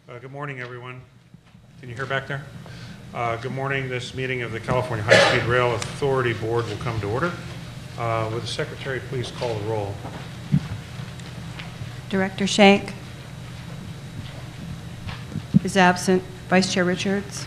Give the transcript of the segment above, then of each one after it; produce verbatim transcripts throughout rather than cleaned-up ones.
Uh, good morning, everyone. Can you hear back there? Uh, good morning. This meeting of the California High-Speed Rail Authority Board will come to order. Uh, would the Secretary please call the roll? Director Schenck is absent. Vice Chair Richards.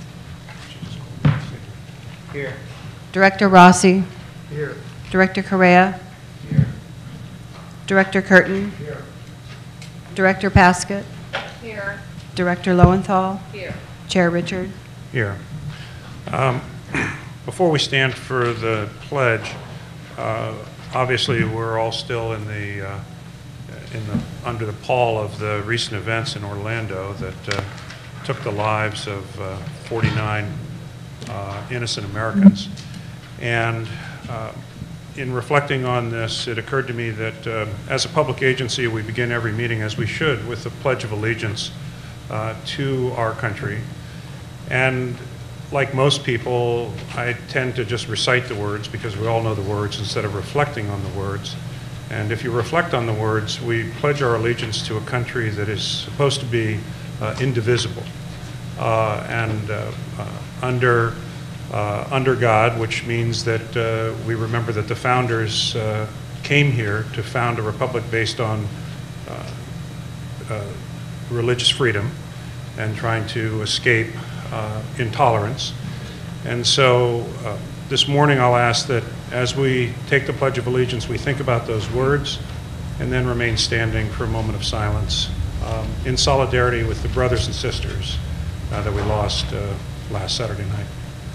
Here. Director Rossi. Here. Director Correa. Here. Director Curtin. Here. Director Paskett. Here. Director Lowenthal. Here. Chair Richard. Here. Um, before we stand for the pledge, uh, obviously we're all still in the, uh, in the under the pall of the recent events in Orlando that uh, took the lives of uh, forty-nine uh, innocent Americans. And uh, in reflecting on this, it occurred to me that uh, as a public agency, we begin every meeting, as we should, with the Pledge of Allegiance uh, to our country. And like most people, I tend to just recite the words because we all know the words instead of reflecting on the words. And if you reflect on the words, we pledge our allegiance to a country that is supposed to be uh, indivisible uh, and uh, uh, under Uh, under God, which means that uh, we remember that the founders uh, came here to found a republic based on uh, uh, religious freedom and trying to escape uh, intolerance. And so uh, this morning I'll ask that as we take the Pledge of Allegiance, we think about those words and then remain standing for a moment of silence um, in solidarity with the brothers and sisters uh, that we lost uh, last Saturday night.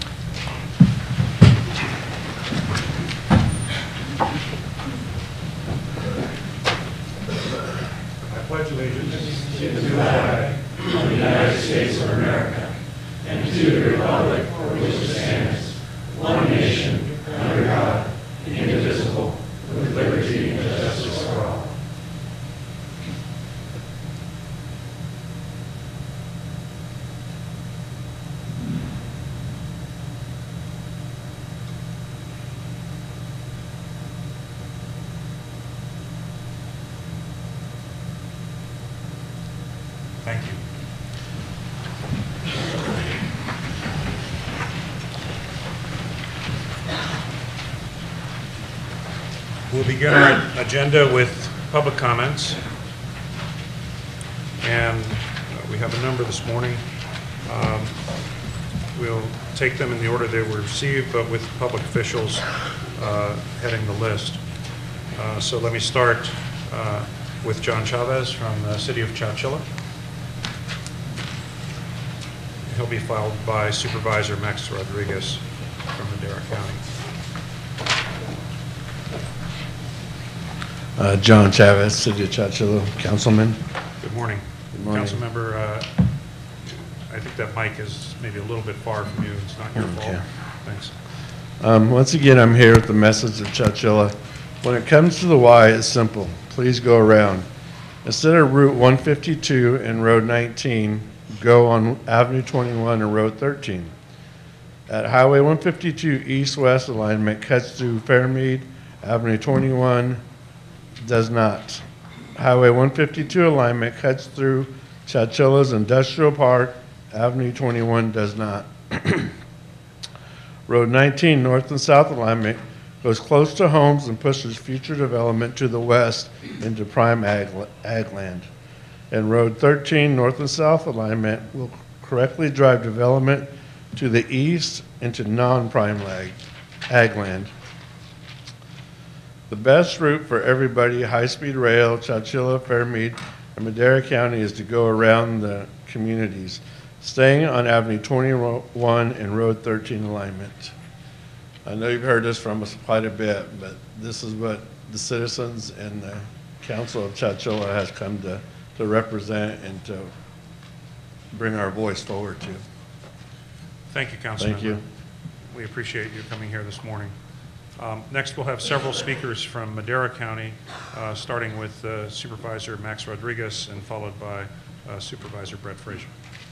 Pledge allegiance to the flag of the United States of America and to the republic for which it stands, one nation, under God, indivisible, with liberty and justice for all. Thank you. We'll begin our agenda with public comments. And uh, we have a number this morning. Um, we'll take them in the order they were received, but with public officials uh, heading the list. Uh, so let me start uh, with John Chavez from the city of Chowchilla. He'll be followed by Supervisor Max Rodriguez from Madera County. Uh, John Chavez, City of Chowchilla, Councilman. Good morning. Good morning. Councilmember, uh, I think that mic is maybe a little bit far from you. It's not your Okay. fault. Thanks. Um, once again, I'm here with the message of Chowchilla. When it comes to the why, it's simple. Please go around. Instead of Route one fifty-two and Road nineteen, go on Avenue twenty-one and Road thirteen. At Highway one fifty-two east-west alignment cuts through Fairmead, Avenue twenty-one does not. Highway one fifty-two alignment cuts through Chowchilla's Industrial Park, Avenue twenty-one does not. Road nineteen north and south alignment goes close to homes and pushes future development to the west into prime ag, ag land. And Road thirteen north and south alignment will correctly drive development to the east into non-prime ag, ag land. The best route for everybody, high-speed rail, Chowchilla, Fairmead, and Madera County, is to go around the communities, staying on Avenue twenty-one and Road thirteen alignment. I know you've heard this from us quite a bit, but this is what the citizens and the Council of Chowchilla has come to to represent and to bring our voice forward to. Thank you, Councilman. Thank you. We appreciate you coming here this morning. Um, next, we'll have several speakers from Madera County, uh, starting with uh, Supervisor Max Rodriguez and followed by uh, Supervisor Brett Frazier.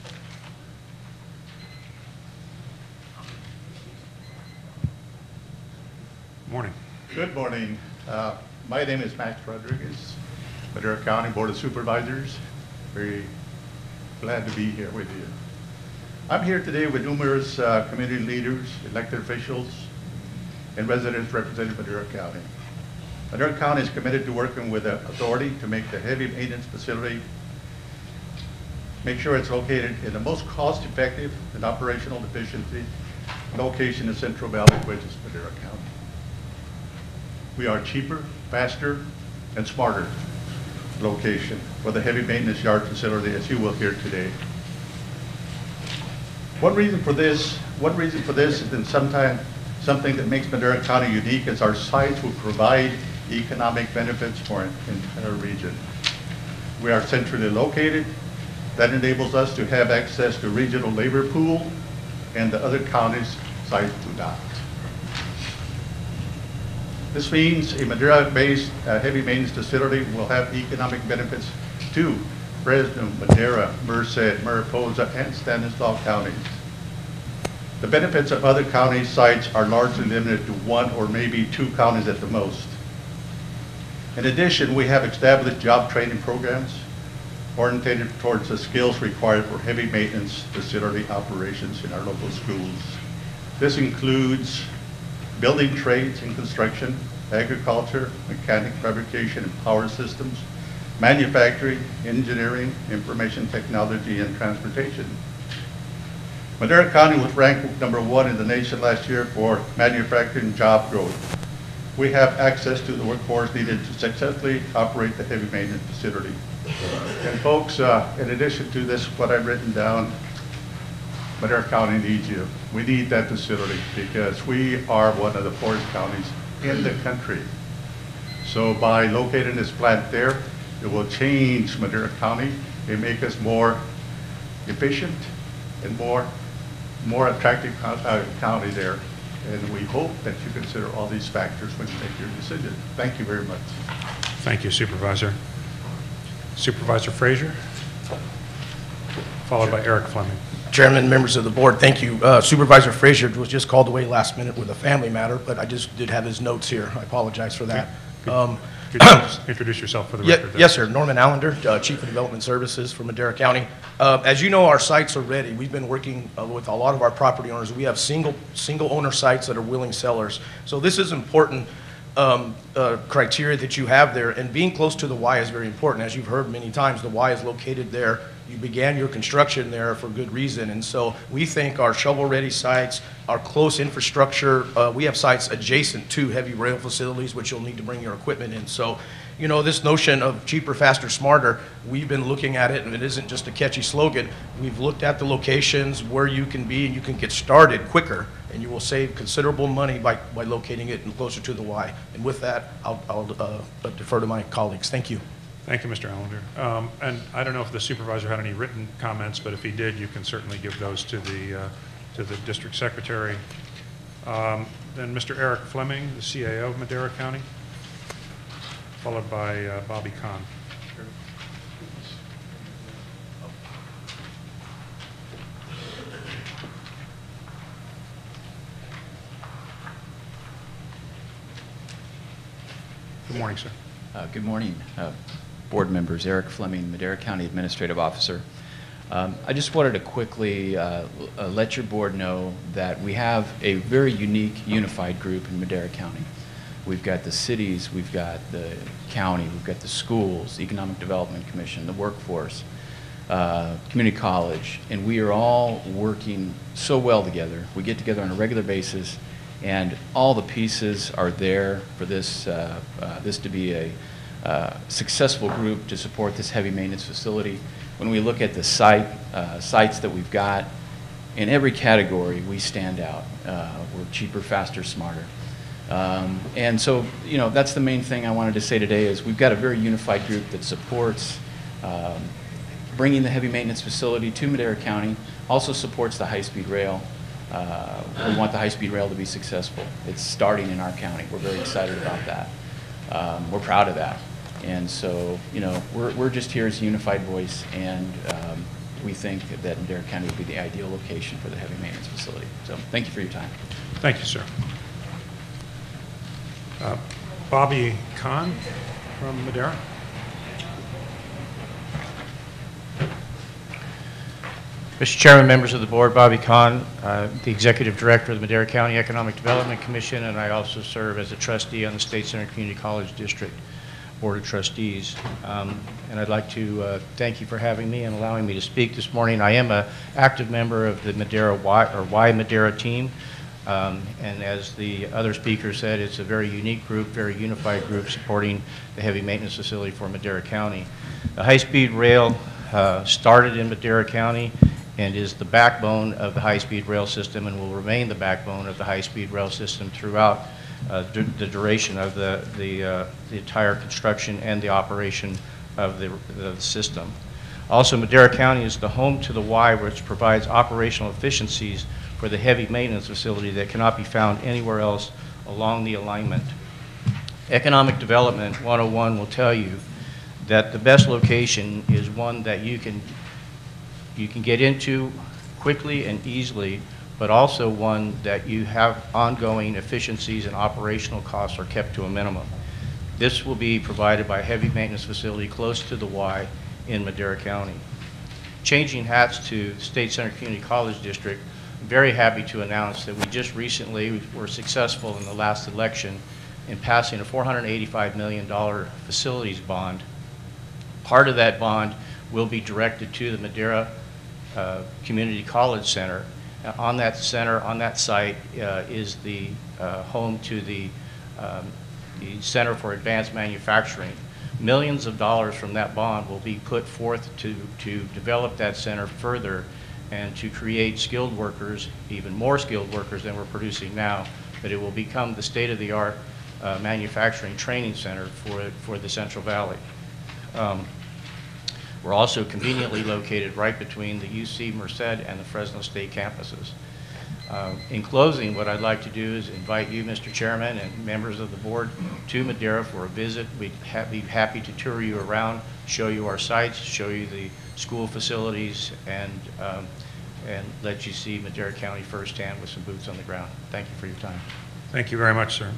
Morning. Good morning. Uh, my name is Max Rodriguez, Madera County Board of Supervisors. Very Glad to be here with you. I'm here today with numerous uh, community leaders, elected officials, and residents representing Madera County. Madera County is committed to working with the authority to make the heavy maintenance facility, make sure it's located in the most cost-effective and operational efficiency location in Central Valley, which is Madera County. We are cheaper, faster, and smarter location for the heavy maintenance yard facility, as you will hear today. One reason for this, one reason for this is that sometimes something that makes Madera County unique is our sites will provide economic benefits for an entire region. We are centrally located. That enables us to have access to regional labor pool, and the other counties' sites do not. This means a Madera-based uh, heavy maintenance facility will have economic benefits to Fresno, Madera, Merced, Mariposa, and Stanislaus counties. The benefits of other county sites are largely limited to one or maybe two counties at the most. In addition, we have established job training programs oriented towards the skills required for heavy maintenance facility operations in our local schools. This includes building trades and construction, agriculture, mechanic fabrication and power systems, manufacturing, engineering, information technology, and transportation. Madera County was ranked number one in the nation last year for manufacturing job growth. We have access to the workforce needed to successfully operate the heavy maintenance facility. And folks, uh, in addition to this, what I've written down, Madera County needs you. We need that facility because we are one of the poorest counties in the country. So by locating this plant there, it will change Madera County and make us more efficient and more, more attractive uh, county there. And we hope that you consider all these factors when you make your decision. Thank you very much. Thank you, Supervisor. Supervisor Frazier, followed by Eric Fleming. Chairman, members of the board, thank you. Uh, Supervisor Frazier was just called away last minute with a family matter, but I just did have his notes here. I apologize for that. Could, Um, could you just introduce yourself for the yeah, record? There? yes, sir. Norman Allender, uh, Chief of Development Services for Madera County. Uh, as you know, our sites are ready. We've been working uh, with a lot of our property owners. We have single, single owner sites that are willing sellers. So this is important um, uh, criteria that you have there, and being close to the Y is very important. As you've heard many times, the Y is located there. You began your construction there for good reason, and so we think our shovel-ready sites, our close infrastructure, uh, we have sites adjacent to heavy rail facilities, which you'll need to bring your equipment in. So, you know, this notion of cheaper, faster, smarter, we've been looking at it, and it isn't just a catchy slogan. We've looked at the locations where you can be, and you can get started quicker, and you will save considerable money by, by locating it closer to the Y. And with that, I'll, I'll uh, defer to my colleagues. Thank you. Thank you, Mister Allender. Um, and I don't know if the supervisor had any written comments, but if he did, you can certainly give those to the uh, to the district secretary. Um, then Mister Eric Fleming, the C A O of Madera County, followed by uh, Bobby Kahn. Good morning, sir. Uh, good morning, uh, board members. Eric Fleming, Madera County Administrative Officer. Um, I just wanted to quickly uh, uh, let your board know that we have a very unique unified group in Madera County. We've got the cities, we've got the county, we've got the schools, the Economic Development Commission, the workforce, uh, community college, and we are all working so well together. We get together on a regular basis, and all the pieces are there for this, uh, uh, this to be a uh, successful group to support this heavy maintenance facility. When we look at the site, uh, sites that we've got, in every category we stand out. Uh, we're cheaper, faster, smarter. Um, and so, you know, that's the main thing I wanted to say today is we've got a very unified group that supports um, bringing the heavy maintenance facility to Madera County, also supports the high-speed rail. Uh, we want the high-speed rail to be successful. It's starting in our county. We're very excited about that. Um, we're proud of that. And so, you know, we're, we're just here as a unified voice, and um, we think that Madera County would be the ideal location for the heavy maintenance facility. So thank you for your time. Thank you, sir. Uh, Bobby Kahn from Madera. Mister Chairman, members of the board, Bobby Kahn, uh, the Executive Director of the Madera County Economic Development Commission, and I also serve as a trustee on the State Center Community College District Board of Trustees. Um, and I'd like to uh, thank you for having me and allowing me to speak this morning. I am an active member of the Madera Y, or Y Madera team. Um, and as the other speaker said, it's a very unique group, very unified group supporting the heavy maintenance facility for Madera County. The high-speed rail uh, started in Madera County and is the backbone of the high-speed rail system and will remain the backbone of the high-speed rail system throughout uh, du the duration of the, the, uh, the entire construction and the operation of the, the system. Also, Madera County is the home to the Y, which provides operational efficiencies for the heavy maintenance facility that cannot be found anywhere else along the alignment. Economic Development one oh one will tell you that the best location is one that you can you can get into quickly and easily, but also one that you have ongoing efficiencies and operational costs are kept to a minimum. This will be provided by a heavy maintenance facility close to the Y in Madera County. Changing hats to State Center Community College District, I'm very happy to announce that we just recently were successful in the last election in passing a four hundred eighty-five million dollar facilities bond. Part of that bond will be directed to the Madera uh, Community College Center. Uh, on that center, on that site, uh, is the uh, home to the, um, the Center for Advanced Manufacturing. Millions of dollars from that bond will be put forth to, to develop that center further and to create skilled workers, even more skilled workers than we're producing now, but it will become the state-of-the-art uh, manufacturing training center for, for the Central Valley. Um, we're also conveniently located right between the U C Merced and the Fresno State campuses. Uh, in closing, what I'd like to do is invite you, Mister Chairman, and members of the board to Madera for a visit. We'd ha be happy to tour you around, show you our sites, show you the school facilities, and, um, and let you see Madera County firsthand with some boots on the ground. Thank you for your time. Thank you very much, sir.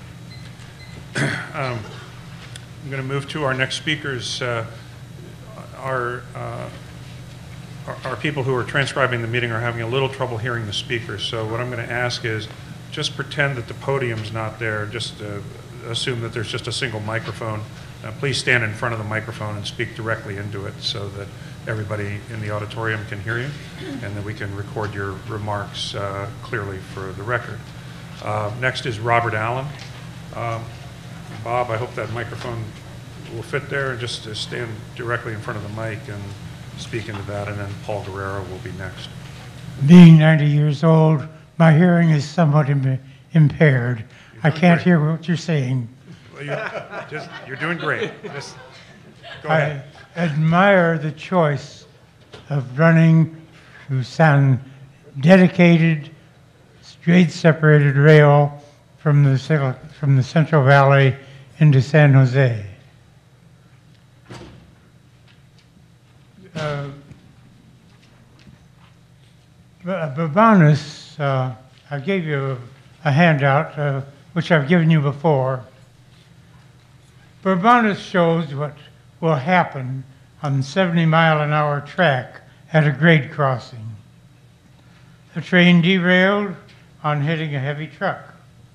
um, I'm going to move to our next speakers. Uh, our, uh, our, our people who are transcribing the meeting are having a little trouble hearing the speakers, so what I'm going to ask is just pretend that the podium's not there. Just uh, assume that there's just a single microphone. Uh, please stand in front of the microphone and speak directly into it so that everybody in the auditorium can hear you and that we can record your remarks uh, clearly for the record. Uh, next is Robert Allen. Um, Bob, I hope that microphone will fit there, and just uh, stand directly in front of the mic and speak into that, and then Paul Guerrero will be next. Being ninety years old, my hearing is somewhat Im impaired. I can't great. hear what you're saying. Well, you, just, you're doing great. Just go I ahead. admire the choice of running through some dedicated, straight separated rail from the, from the Central Valley into San Jose. Uh, Babanus, uh, I gave you a, a handout, uh, which I've given you before. Babanus shows what will happen on seventy mile an hour track at a grade crossing. A train derailed on hitting a heavy truck.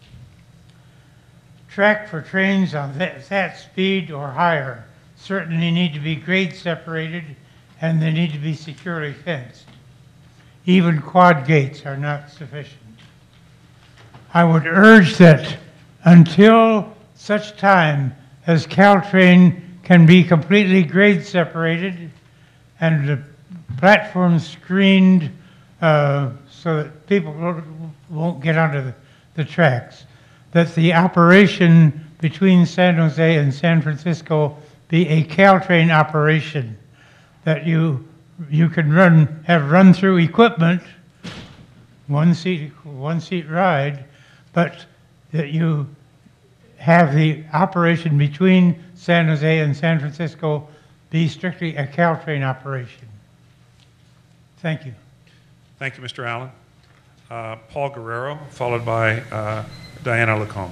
Track for trains on that, that speed or higher certainly need to be grade separated, and they need to be securely fenced. Even quad gates are not sufficient. I would urge that until such time as Caltrain can be completely grade separated and the platform screened uh, so that people won't get onto the, the tracks, that the operation between San Jose and San Francisco be a Caltrain operation, that you you can run have run through equipment, one seat one seat ride, but that you have the operation between San Jose and San Francisco be strictly a Caltrain operation. Thank you. Thank you, Mister Allen. Uh, Paul Guerrero, followed by uh, Diana Lacombe.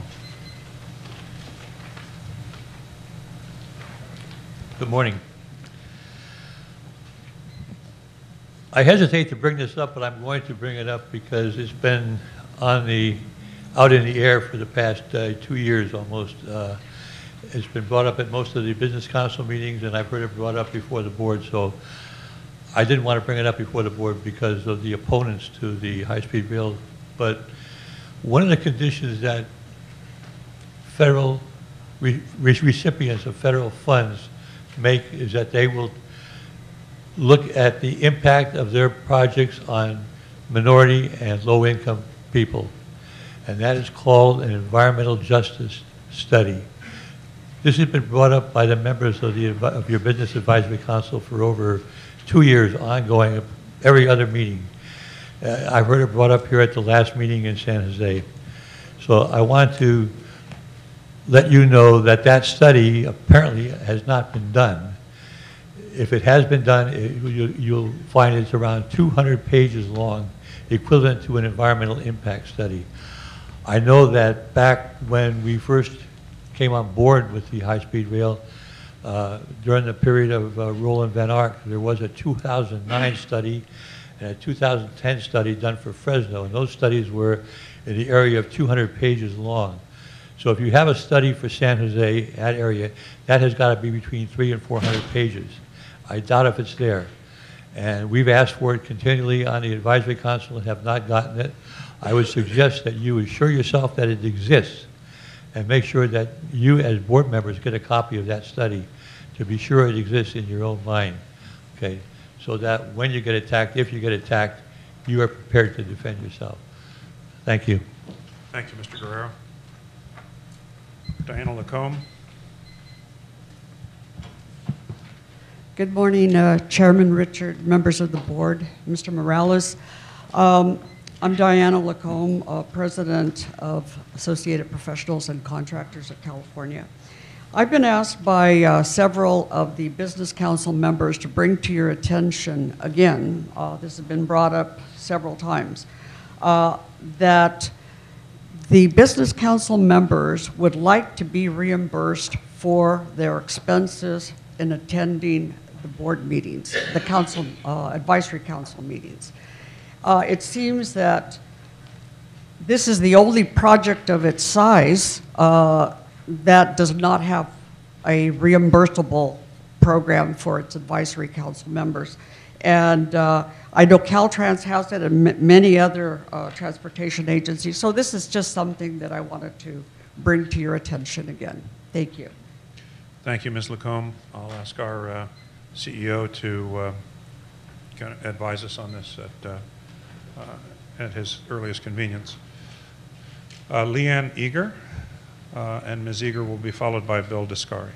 Good morning. I hesitate to bring this up, but I'm going to bring it up because it's been on the, out in the air for the past uh, two years almost. Uh, it's been brought up at most of the business council meetings, and I've heard it brought up before the board, so I didn't want to bring it up before the board because of the opponents to the high-speed rail. But one of the conditions that federal re recipients of federal funds make is that they will look at the impact of their projects on minority and low-income people. And that is called an environmental justice study. This has been brought up by the members of, the, of your Business Advisory Council for over two years, ongoing, every other meeting. Uh, I've heard it brought up here at the last meeting in San Jose. So I want to let you know that that study apparently has not been done. If it has been done, it, you, you'll find it's around two hundred pages long, equivalent to an environmental impact study. I know that back when we first came on board with the high-speed rail, uh, during the period of uh, Roland Van Ark, there was a two thousand nine study and a two thousand ten study done for Fresno, and those studies were in the area of two hundred pages long. So if you have a study for San Jose, that area, that has got to be between three and four hundred pages. I doubt if it's there. And we've asked for it continually on the advisory council and have not gotten it. I would suggest that you assure yourself that it exists and make sure that you as board members get a copy of that study to be sure it exists in your own mind, okay? So that when you get attacked, if you get attacked, you are prepared to defend yourself. Thank you. Thank you, Mister Guerrero. Diana Lacombe. Good morning, uh, Chairman Richard, members of the board, Mister Morales. Um, I'm Diana Lacombe, uh, President of Associated Professionals and Contractors of California. I've been asked by uh, several of the Business Council members to bring to your attention, again, uh, this has been brought up several times, uh, that the Business Council members would like to be reimbursed for their expenses in attending the board meetings, the council, uh, advisory council meetings. Uh, it seems that this is the only project of its size uh, that does not have a reimbursable program for its advisory council members. And uh, I know Caltrans has it and m many other uh, transportation agencies. So this is just something that I wanted to bring to your attention again. Thank you. Thank you, Miz Lacombe. I'll ask our uh, C E O to uh, kind of advise us on this at, uh, uh, at his earliest convenience. Uh, Leanne Eager, uh, and Miz Eager will be followed by Bill Descari.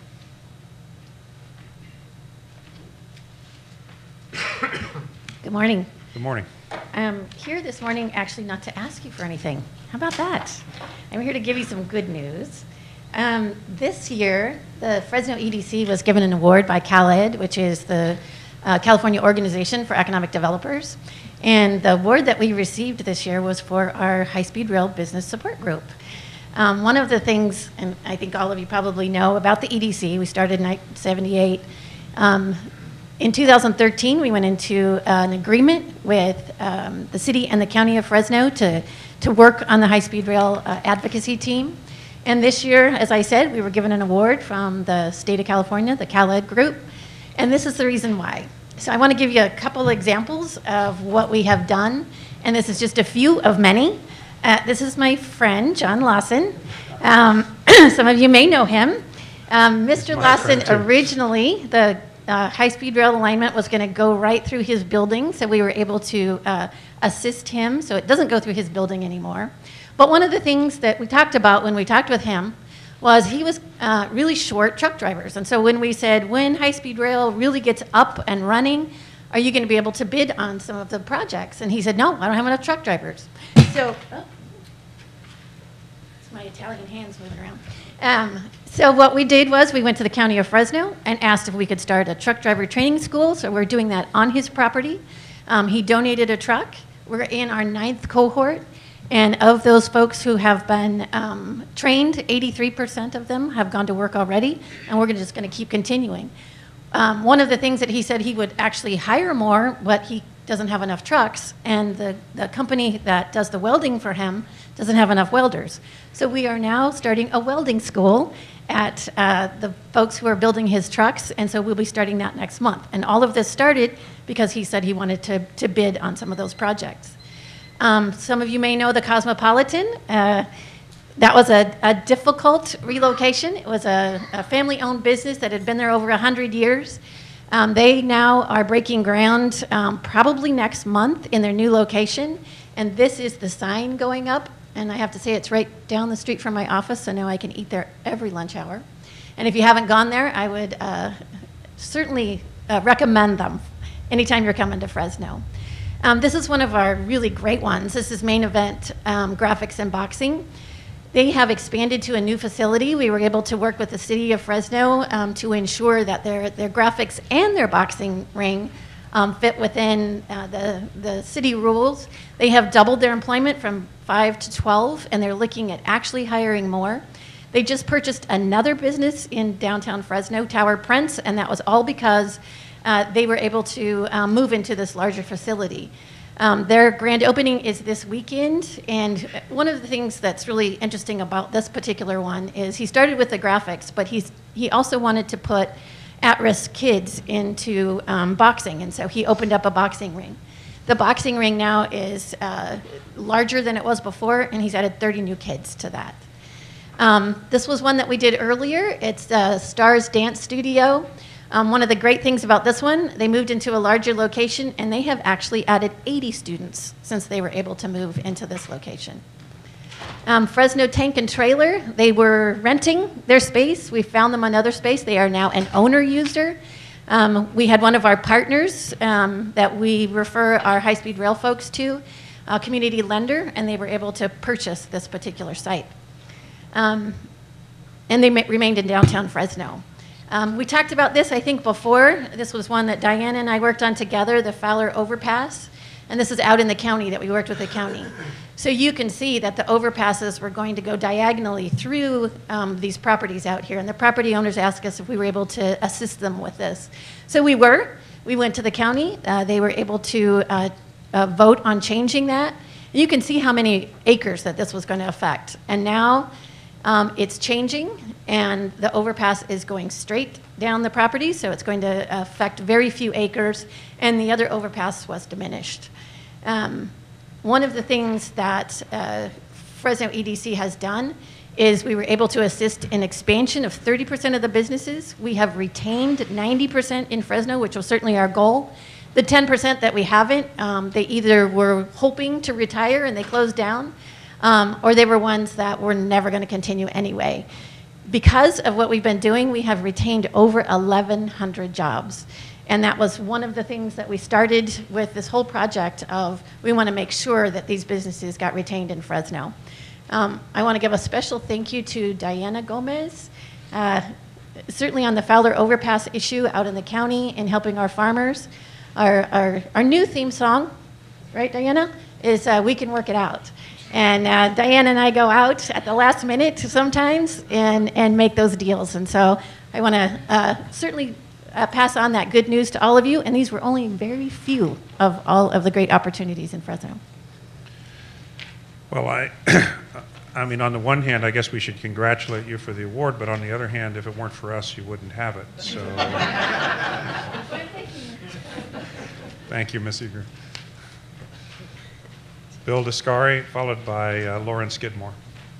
Good morning. Good morning. I'm here this morning actually not to ask you for anything. How about that? I'm here to give you some good news. Um, this year, the Fresno E D C was given an award by CalEd, which is the uh, California Organization for Economic Developers. And the award that we received this year was for our high-speed rail business support group. Um, one of the things, and I think all of you probably know about the E D C, we started in nineteen seventy-eight. Um, in two thousand thirteen, we went into an agreement with um, the city and the county of Fresno to, to work on the high-speed rail uh, advocacy team. And this year, as I said, we were given an award from the state of California, the CalEd group, and this is the reason why. So I want to give you a couple examples of what we have done, and this is just a few of many. Uh, this is my friend, John Lawson. Um, some of you may know him. Um, Mister Lawson, originally, the uh, high-speed rail alignment was going to go right through his building, so we were able to uh, assist him, so it doesn't go through his building anymore. But one of the things that we talked about when we talked with him was he was uh, really short truck drivers. And so when we said, when high-speed rail really gets up and running, are you going to be able to bid on some of the projects? And he said, no, I don't have enough truck drivers. So, oh, it's my Italian hands moving around. Um, so what we did was we went to the county of Fresno and asked if we could start a truck driver training school. So we're doing that on his property. Um, he donated a truck. We're in our ninth cohort. And of those folks who have been um, trained, eighty-three percent of them have gone to work already, and we're just going to keep continuing. Um, one of the things that he said he would actually hire more, but he doesn't have enough trucks, and the, the company that does the welding for him doesn't have enough welders. So we are now starting a welding school at uh, the folks who are building his trucks, and so we'll be starting that next month. And all of this started because he said he wanted to, to bid on some of those projects. Um, some of you may know the Cosmopolitan. Uh, that was a, a difficult relocation. It was a, a family-owned business that had been there over one hundred years. Um, they now are breaking ground um, probably next month in their new location, and this is the sign going up. And I have to say, it's right down the street from my office, so now I can eat there every lunch hour. And if you haven't gone there, I would uh, certainly uh, recommend them anytime you're coming to Fresno. Um, this is one of our really great ones. This is Main Event um, Graphics and Boxing. They have expanded to a new facility. We were able to work with the city of Fresno um, to ensure that their, their graphics and their boxing ring um, fit within uh, the, the city rules. They have doubled their employment from five to twelve, and they're looking at actually hiring more. They just purchased another business in downtown Fresno, Tower Prince, and that was all because uh, they were able to um, move into this larger facility. Um, their grand opening is this weekend, and one of the things that's really interesting about this particular one is he started with the graphics, but he's, he also wanted to put at-risk kids into um, boxing, and so he opened up a boxing ring. The boxing ring now is uh, larger than it was before, and he's added thirty new kids to that. Um, this was one that we did earlier. It's the Stars Dance Studio. Um, one of the great things about this one, they moved into a larger location, and they have actually added eighty students since they were able to move into this location. Um, Fresno Tank and Trailer, they were renting their space. We found them another space. They are now an owner user. Um, we had one of our partners um, that we refer our high-speed rail folks to, a community lender, and they were able to purchase this particular site. Um, and they ma- remained in downtown Fresno. Um, we talked about this, I think, before. This was one that Diana and I worked on together, the Fowler Overpass. And this is out in the county that we worked with the county. So you can see that the overpasses were going to go diagonally through um, these properties out here. And the property owners asked us if we were able to assist them with this. So we were. We went to the county. Uh, they were able to uh, uh, vote on changing that. And you can see how many acres that this was going to affect. And now um, it's changing, and the overpass is going straight down the property, so it's going to affect very few acres, and the other overpass was diminished. Um, one of the things that uh, Fresno E D C has done is we were able to assist in expansion of thirty percent of the businesses. We have retained ninety percent in Fresno, which was certainly our goal. The ten percent that we haven't, um, they either were hoping to retire and they closed down, um, or they were ones that were never going to continue anyway. Because of what we've been doing, we have retained over eleven hundred jobs. And that was one of the things that we started with this whole project of we want to make sure that these businesses got retained in Fresno. Um, I want to give a special thank you to Diana Gomez, uh, certainly on the Fowler Overpass issue out in the county and helping our farmers. Our, our, our new theme song, right, Diana, is uh, We Can Work It Out. And uh, Diana and I go out at the last minute sometimes and, and make those deals. And so I want to uh, certainly uh, pass on that good news to all of you. And these were only very few of all of the great opportunities in Fresno. Well, I, I mean, on the one hand, I guess we should congratulate you for the award, but on the other hand, if it weren't for us, you wouldn't have it. So, thank you, Miz Eager. Bill Descari, followed by uh, Lauren Skidmore.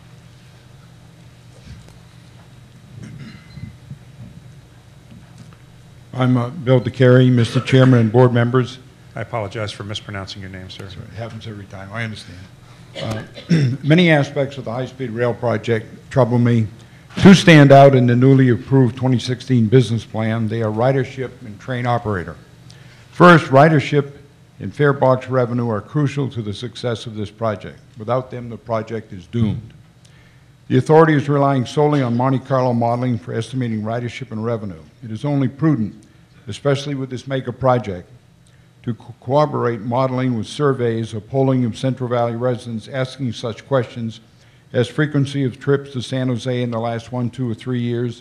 I'm uh, Bill DeCary, Mister Chairman and board members. I apologize for mispronouncing your name, sir. That's right. It happens every time. I understand. Uh, many aspects of the high-speed rail project trouble me. Two stand out in the newly approved twenty sixteen business plan. They are ridership and train operator. First, ridership and fare box revenue are crucial to the success of this project. Without them, the project is doomed. The authority is relying solely on Monte Carlo modeling for estimating ridership and revenue. It is only prudent, especially with this mega project, to co corroborate modeling with surveys or polling of Central Valley residents asking such questions as frequency of trips to San Jose in the last one, two, or three years,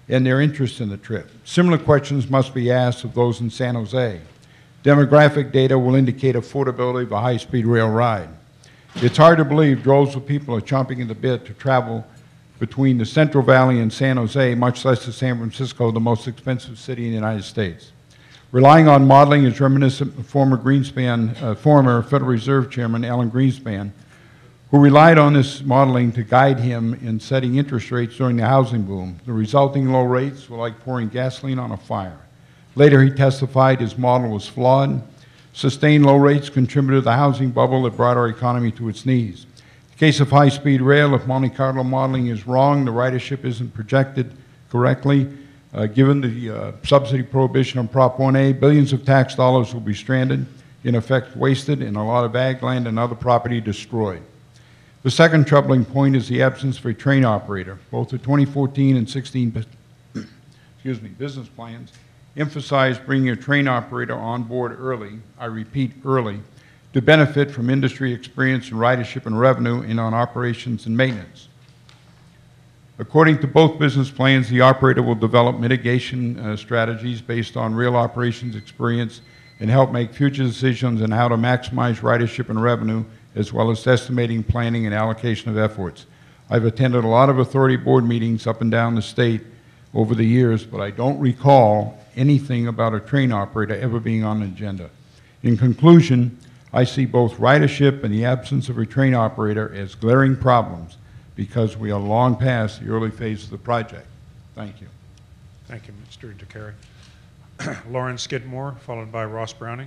and their interest in the trip. Similar questions must be asked of those in San Jose. Demographic data will indicate affordability of a high-speed rail ride. It's hard to believe droves of people are chomping at the bit to travel between the Central Valley and San Jose, much less to San Francisco, the most expensive city in the United States. Relying on modeling is reminiscent of former Greenspan, uh, former Federal Reserve Chairman Alan Greenspan, who relied on this modeling to guide him in setting interest rates during the housing boom. The resulting low rates were like pouring gasoline on a fire. Later, he testified his model was flawed. Sustained low rates contributed to the housing bubble that brought our economy to its knees. In the case of high-speed rail, if Monte Carlo modeling is wrong, the ridership isn't projected correctly. Uh, given the uh, subsidy prohibition on Prop one A, billions of tax dollars will be stranded, in effect wasted, and a lot of ag land and other property destroyed. The second troubling point is the absence of a train operator. Both the twenty fourteen and sixteen excuse me, business plans emphasize bringing a train operator on board early, I repeat, early, to benefit from industry experience in ridership and revenue and on operations and maintenance. According to both business plans, the operator will develop mitigation uh, strategies based on real operations experience and help make future decisions on how to maximize ridership and revenue, as well as estimating, planning, and allocation of efforts. I've attended a lot of authority board meetings up and down the state over the years, but I don't recall anything about a train operator ever being on the agenda. In conclusion, I see both ridership and the absence of a train operator as glaring problems because we are long past the early phase of the project. Thank you. Thank you, Mister DeCary. Lauren Skidmore, followed by Ross Browning.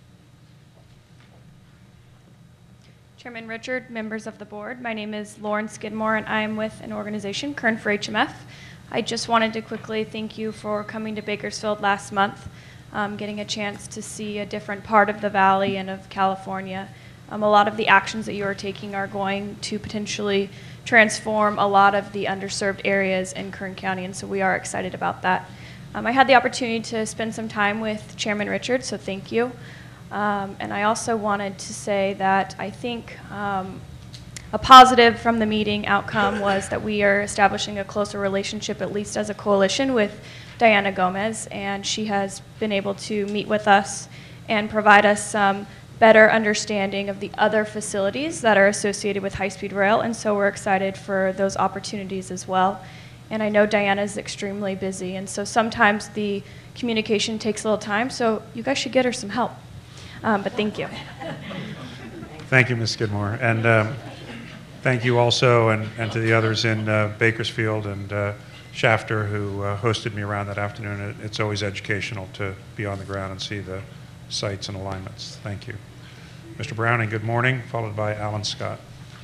Chairman Richard, members of the board, my name is Lauren Skidmore and I am with an organization, Kern for H M F. I just wanted to quickly thank you for coming to Bakersfield last month, um, getting a chance to see a different part of the valley and of California. Um, a lot of the actions that you are taking are going to potentially transform a lot of the underserved areas in Kern County, and so we are excited about that. Um, I had the opportunity to spend some time with Chairman Richard, so thank you. Um, and I also wanted to say that I think um, a positive from the meeting outcome was that we are establishing a closer relationship, at least as a coalition, with Diana Gomez, and she has been able to meet with us and provide us some better understanding of the other facilities that are associated with high-speed rail, and so we're excited for those opportunities as well. And I know Diana is extremely busy, and so sometimes the communication takes a little time, so you guys should get her some help. Um, but thank you. Thank you, Miz Skidmore. And um, thank you also, and, and to the others in uh, Bakersfield and uh, Shafter who uh, hosted me around that afternoon. It, it's always educational to be on the ground and see the sites and alignments. Thank you. Mister Browning, good morning, followed by Alan Scott.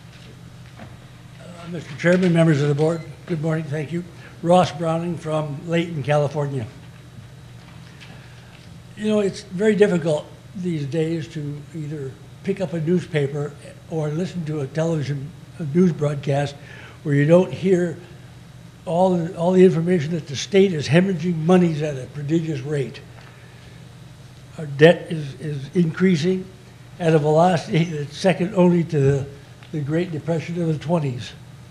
Uh, Mister Chairman, members of the board, good morning, thank you. Ross Browning from Layton, California. You know, it's very difficult these days to either pick up a newspaper or listen to a television a news broadcast where you don't hear all the, all the information that the state is hemorrhaging monies at a prodigious rate. Our debt is, is increasing at a velocity that's second only to the, the Great Depression of the twenties.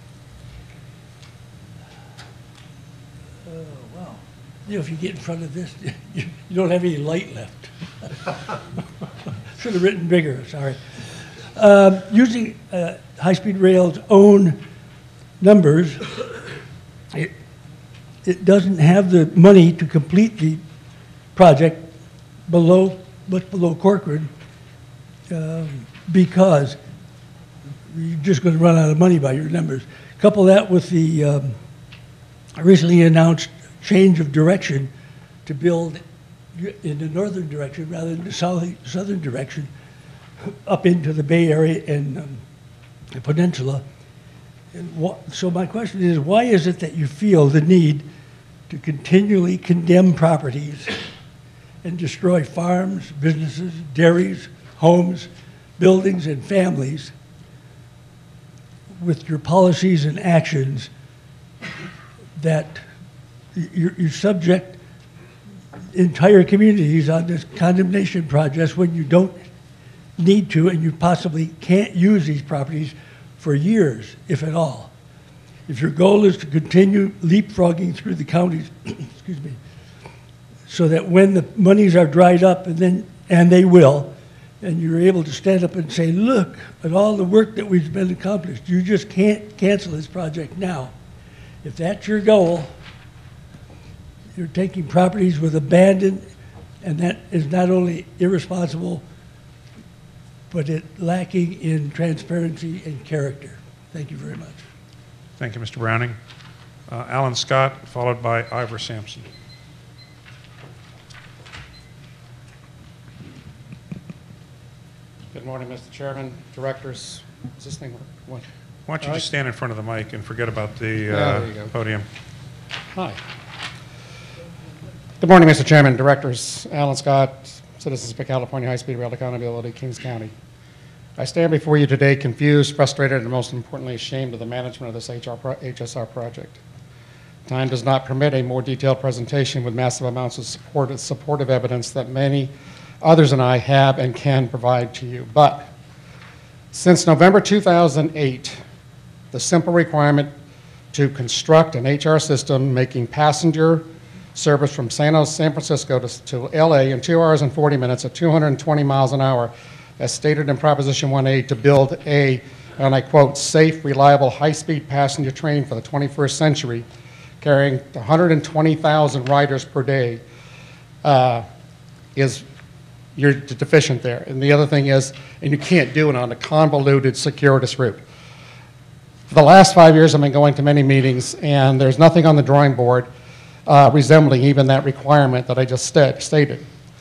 Oh, wow. You know, if you get in front of this, you, you don't have any light left. Should have written bigger, sorry. Um, using uh, high-speed rail's own numbers, it, it doesn't have the money to complete the project below, much below Corcoran, um, because you're just going to run out of money by your numbers. Couple that with the um, recently announced change of direction to build in the northern direction rather than the southern direction up into the Bay Area and um, the peninsula. And what, so my question is, why is it that you feel the need to continually condemn properties and destroy farms, businesses, dairies, homes, buildings, and families with your policies and actions that you, you subject entire communities on this condemnation process when you don't need to and you possibly can't use these properties for years, if at all? if your goal is to continue leapfrogging through the counties, excuse me, so that when the monies are dried up, and then, and they will, and you're able to stand up and say, look at all the work that we've been accomplished. You just can't cancel this project now. If that's your goal, you're taking properties with abandon, and that is not only irresponsible, but it lacking in transparency and character. Thank you very much. Thank you, Mister Browning. Uh, Alan Scott, followed by Ivor Sampson. Good morning, Mister Chairman, directors. Is this thing work? Why don't you All just right. stand in front of the mic and forget about the Yeah, there you uh, go. podium. Hi. Good morning, Mister Chairman, directors. Alan Scott, Citizens for California High-Speed Rail Accountability, Kings County. I stand before you today confused, frustrated, and most importantly ashamed of the management of this H R pro H S R project. Time does not permit a more detailed presentation with massive amounts of support, supportive evidence that many others and I have and can provide to you. But since November two thousand eight, the simple requirement to construct an H R system making passenger service from San, Jose, San Francisco to, to L A in two hours and forty minutes at two hundred twenty miles an hour, as stated in Proposition one A, to build a, and I quote, safe, reliable, high-speed passenger train for the twenty-first century, carrying one hundred twenty thousand riders per day, uh, is, you're deficient there. And the other thing is, and you can't do it on a convoluted, circuitous route. For the last five years, I've been going to many meetings, and there's nothing on the drawing board uh, resembling even that requirement that I just st stated.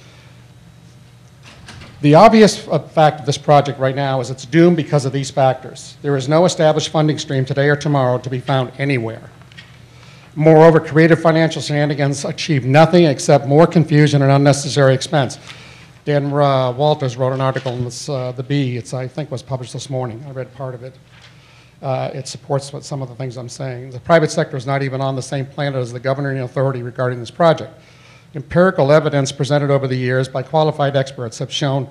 The obvious fact of this project right now is it's doomed because of these factors. There is no established funding stream today or tomorrow to be found anywhere. Moreover, creative financial shenanigans achieve nothing except more confusion and unnecessary expense. Dan uh, Walters wrote an article in this, uh, the Bee, it's, I think was published this morning. I read part of it. Uh, it supports what some of the things I'm saying. The private sector is not even on the same planet as the governing authority regarding this project. Empirical evidence presented over the years by qualified experts have shown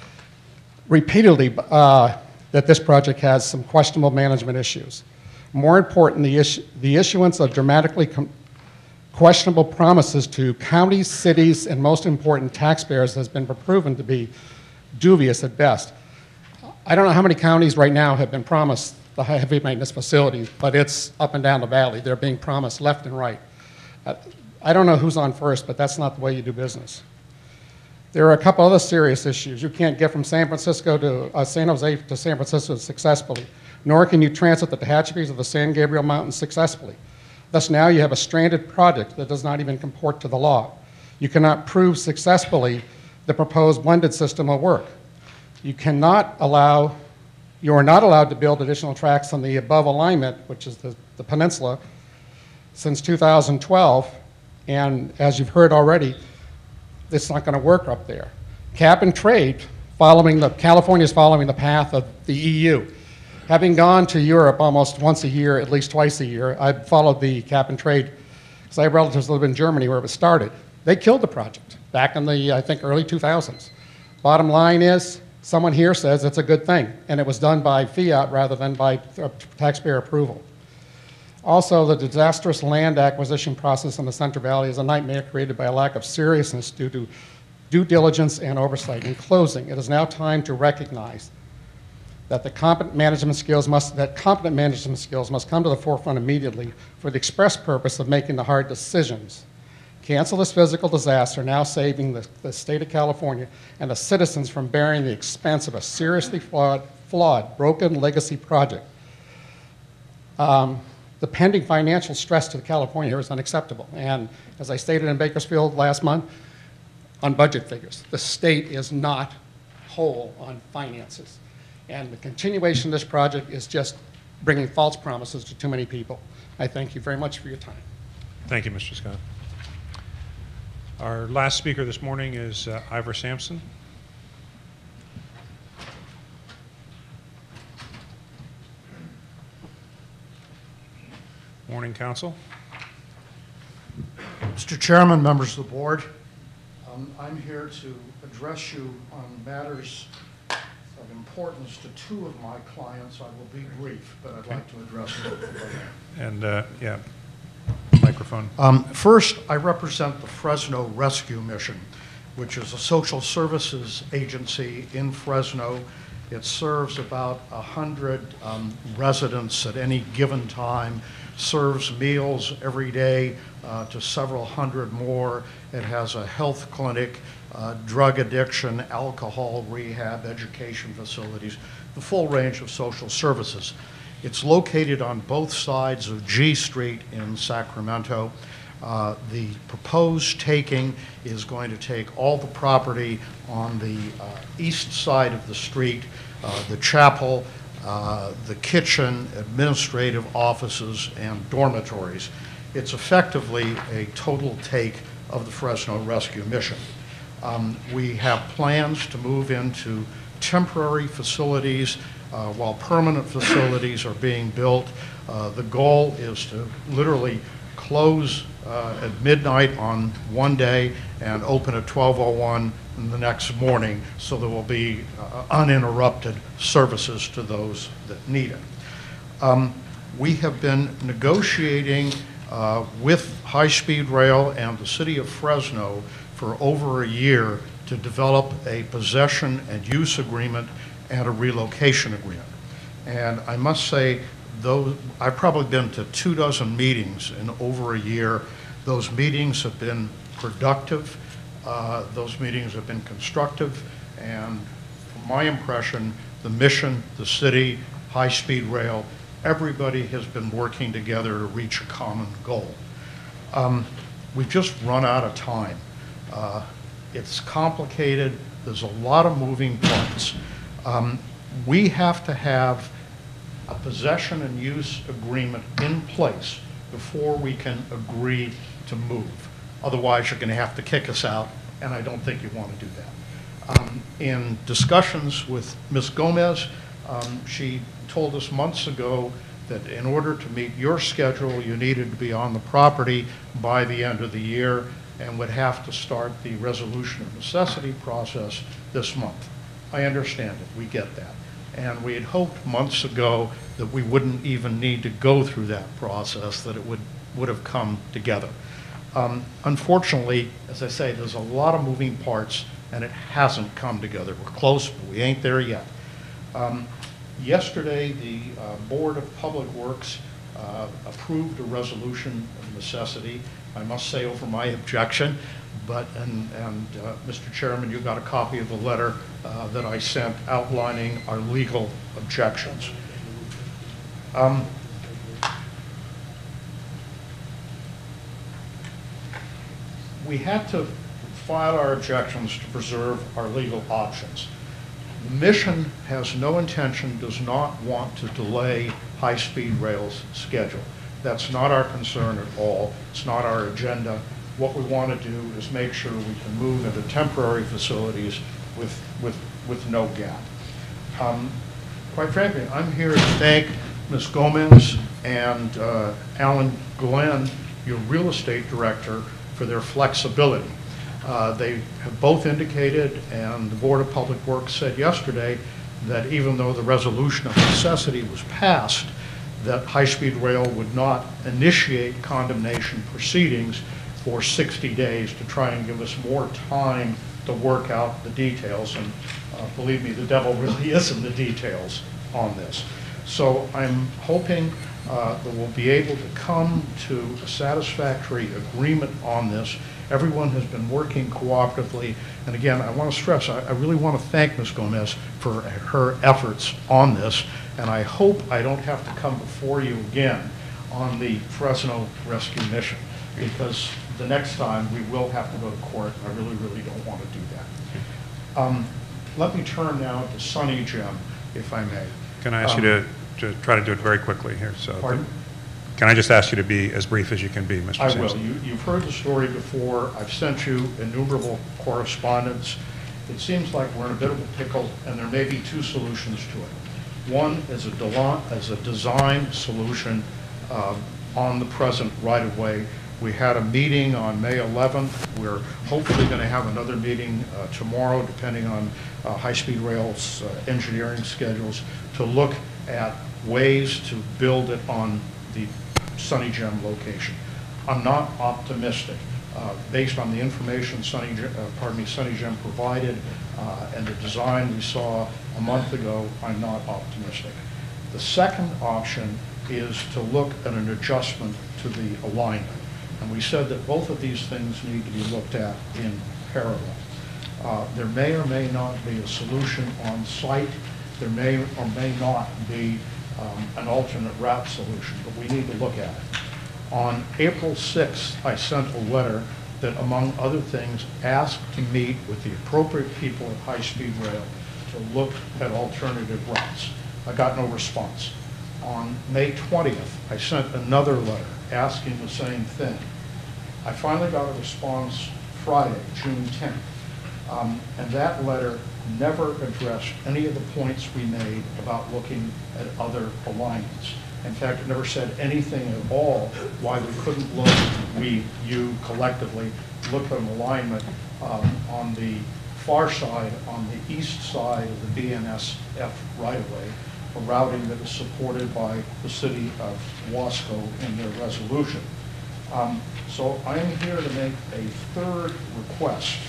repeatedly uh, that this project has some questionable management issues. More important, the, issue, the issuance of dramatically questionable promises to counties, cities, and most important, taxpayers has been proven to be dubious at best. I don't know how many counties right now have been promised the heavy maintenance facilities, but it's up and down the valley. They're being promised left and right. Uh, I don't know who's on first, but that's not the way you do business. There are a couple other serious issues. You can't get from San Francisco to uh, San Jose to San Francisco successfully, nor can you transit the Tehachapi's of the San Gabriel Mountains successfully. Thus now you have a stranded project that does not even comport to the law. You cannot prove successfully the proposed blended system will work. You cannot allow, you are not allowed to build additional tracks on the above alignment, which is the, the peninsula, since two thousand twelve. And as you've heard already, it's not going to work up there. Cap and trade, following the, California's following the path of the E U. Having gone to Europe almost once a year, at least twice a year, I've followed the cap and trade, because I have relatives that live in Germany where it was started. They killed the project back in the, I think, early two thousands. Bottom line is, someone here says it's a good thing, and it was done by fiat rather than by taxpayer approval. Also, the disastrous land acquisition process in the Central Valley is a nightmare created by a lack of seriousness due to due diligence and oversight. In closing, it is now time to recognize that the competent management skills must that competent management skills must come to the forefront immediately for the express purpose of making the hard decisions. Cancel this physical disaster, now saving the, the state of California and the citizens from bearing the expense of a seriously flawed, flawed broken legacy project. Um, The pending financial stress to California is unacceptable. And as I stated in Bakersfield last month, on budget figures, the state is not whole on finances. And the continuation of this project is just bringing false promises to too many people. I thank you very much for your time. Thank you, Mister Scott. Our last speaker this morning is uh, Ivor Sampson. Morning, counsel. Mister Chairman, members of the board, um, I'm here to address you on matters of of importance to two of my clients. I will be brief, but I'd like to address both of them. And, uh, yeah, microphone. Um, first, I represent the Fresno Rescue Mission, which is a social services agency in Fresno. It serves about one hundred um, residents at any given time, serves meals every day uh, to several hundred more. It has a health clinic, uh, drug addiction, alcohol rehab, education facilities, the full range of social services. It's located on both sides of G Street in Sacramento. Uh, the proposed taking is going to take all the property on the uh, east side of the street, uh, the chapel, uh, the kitchen, administrative offices, and dormitories. It's effectively a total take of the Fresno Rescue Mission. Um, we have plans to move into temporary facilities uh, while permanent facilities are being built. Uh, the goal is to literally close uh, at midnight on one day and open at twelve oh one the next morning, so there will be uh, uninterrupted services to those that need it. Um, we have been negotiating uh, with High Speed Rail and the city of Fresno for over a year to develop a possession and use agreement and a relocation agreement. And I must say, those, I've probably been to two dozen meetings in over a year. Those meetings have been productive. Uh, those meetings have been constructive. And from my impression, the mission, the city, high-speed rail, everybody has been working together to reach a common goal. Um, we've just run out of time. Uh, it's complicated. There's a lot of moving parts. Um, we have to have a possession and use agreement in place before we can agree to move. Otherwise, you're going to have to kick us out, and I don't think you want to do that. Um, in discussions with Miz Gomez, um, she told us months ago that in order to meet your schedule, you needed to be on the property by the end of the year and would have to start the resolution of necessity process this month. I understand it. We get that. And we had hoped months ago that we wouldn't even need to go through that process, that it would, would have come together. Um, unfortunately, as I say, there's a lot of moving parts, and it hasn't come together. We're close, but we ain't there yet. Um, yesterday, the uh, Board of Public Works uh, approved a resolution of necessity. I must say over my objection, but, and, and uh, Mister Chairman, you got a copy of the letter uh, that I sent outlining our legal objections. Um, we had to file our objections to preserve our legal options. The mission has no intention, does not want to delay high-speed rail's schedule. That's not our concern at all. It's not our agenda. What we want to do is make sure we can move into temporary facilities with, with, with no gap. Um, quite frankly, I'm here to thank Miz Gomez and uh, Alan Glenn, your real estate director, for their flexibility. Uh, they have both indicated, and the Board of Public Works said yesterday, that even though the resolution of necessity was passed, that high-speed rail would not initiate condemnation proceedings for sixty days to try and give us more time to work out the details. And uh, believe me, the devil really is in the details on this. So I'm hoping uh, that we'll be able to come to a satisfactory agreement on this. Everyone has been working cooperatively. And again, I want to stress, I, I really want to thank Miz Gomez for her efforts on this. And I hope I don't have to come before you again on the Fresno Rescue Mission, because the next time we will have to go to court. I really, really don't want to do that. Um, let me turn now to Sunny Jim, if I may. Can I ask um, you to, to try to do it very quickly here? So, Pardon? Can I just ask you to be as brief as you can be, Mister I Simpson? will. You, you've heard the story before. I've sent you innumerable correspondence. It seems like we're in a bit of a pickle, and there may be two solutions to it. One is a, is a design solution uh, on the present right-of-way. We had a meeting on May eleventh. We're hopefully going to have another meeting uh, tomorrow, depending on uh, high-speed rail's uh, engineering schedules to look at ways to build it on the Sunny Gem location. I'm not optimistic. Uh, based on the information Sunny, uh, pardon me, Sunny Gem provided uh, and the design we saw a month ago, I'm not optimistic. The second option is to look at an adjustment to the alignment. And we said that both of these things need to be looked at in parallel. Uh, there may or may not be a solution on site. There may or may not be um, an alternate route solution, but we need to look at it. On April sixth, I sent a letter that, among other things, asked to meet with the appropriate people at High Speed Rail to look at alternative routes. I got no response. On May twentieth, I sent another letter asking the same thing. I finally got a response Friday, June tenth, um, and that letter never addressed any of the points we made about looking at other alignments. In fact, it never said anything at all why we couldn't look, we, you collectively, look at an alignment um, on the far side, on the east side of the B N S F right-of-way, a routing that is supported by the city of Wasco in their resolution. Um, so I am here to make a third request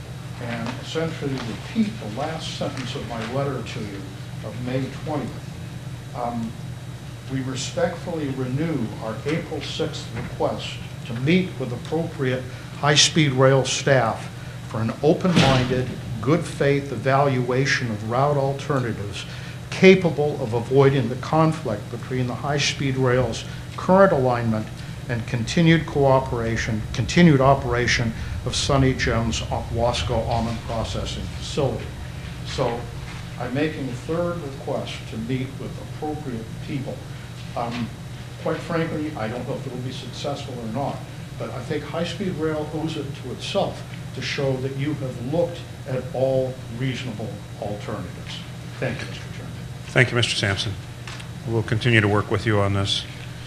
and essentially repeat the last sentence of my letter to you of May twentieth. Um, we respectfully renew our April sixth request to meet with appropriate high-speed rail staff for an open-minded, good faith evaluation of route alternatives capable of avoiding the conflict between the high-speed rail's current alignment and continued cooperation, continued operation of Sunny Gem's Wasco almond processing facility. So I'm making a third request to meet with appropriate people. Um, quite frankly, I don't know if it will be successful or not, but I think high-speed rail owes it to itself to show that you have looked at all reasonable alternatives. Thank you, Mister Chairman. Thank you, Mister Sampson. We'll continue to work with you on this.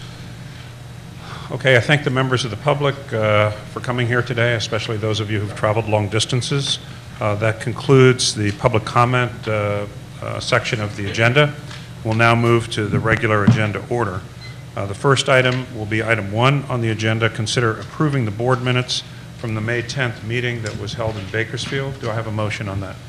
Okay, I thank the members of the public uh, for coming here today, especially those of you who've traveled long distances. Uh, that concludes the public comment uh, uh, section of the agenda. We'll now move to the regular agenda order. Uh, the first item will be item one on the agenda, consider approving the board minutes from the May tenth meeting that was held in Bakersfield. Do I have a motion on that?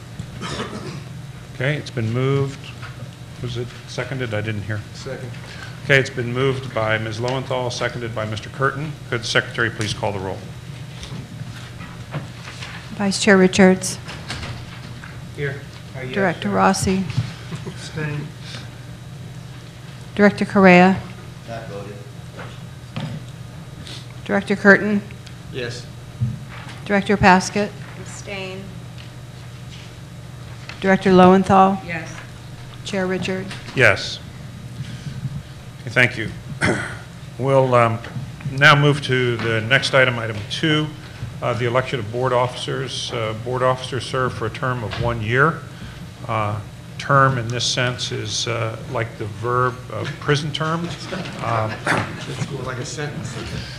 Okay, it's been moved. Was it seconded? I didn't hear. Second. Okay, it's been moved by Miz Lowenthal, seconded by Mister Curtin. Could the Secretary please call the roll? Vice Chair Richards. Here. Uh, yes, Director sir. Rossi. Abstain. Director Correa. Not voted. Director Curtin. Yes. Director Paskett. Abstain. Director Lowenthal. Yes. Chair Richard. Yes. Okay, thank you. We'll um, now move to the next item, item two, uh, the election of board officers. Uh, board officers serve for a term of one year. Uh, term in this sense is uh, like the verb of prison term. Um, It's more like a sentence.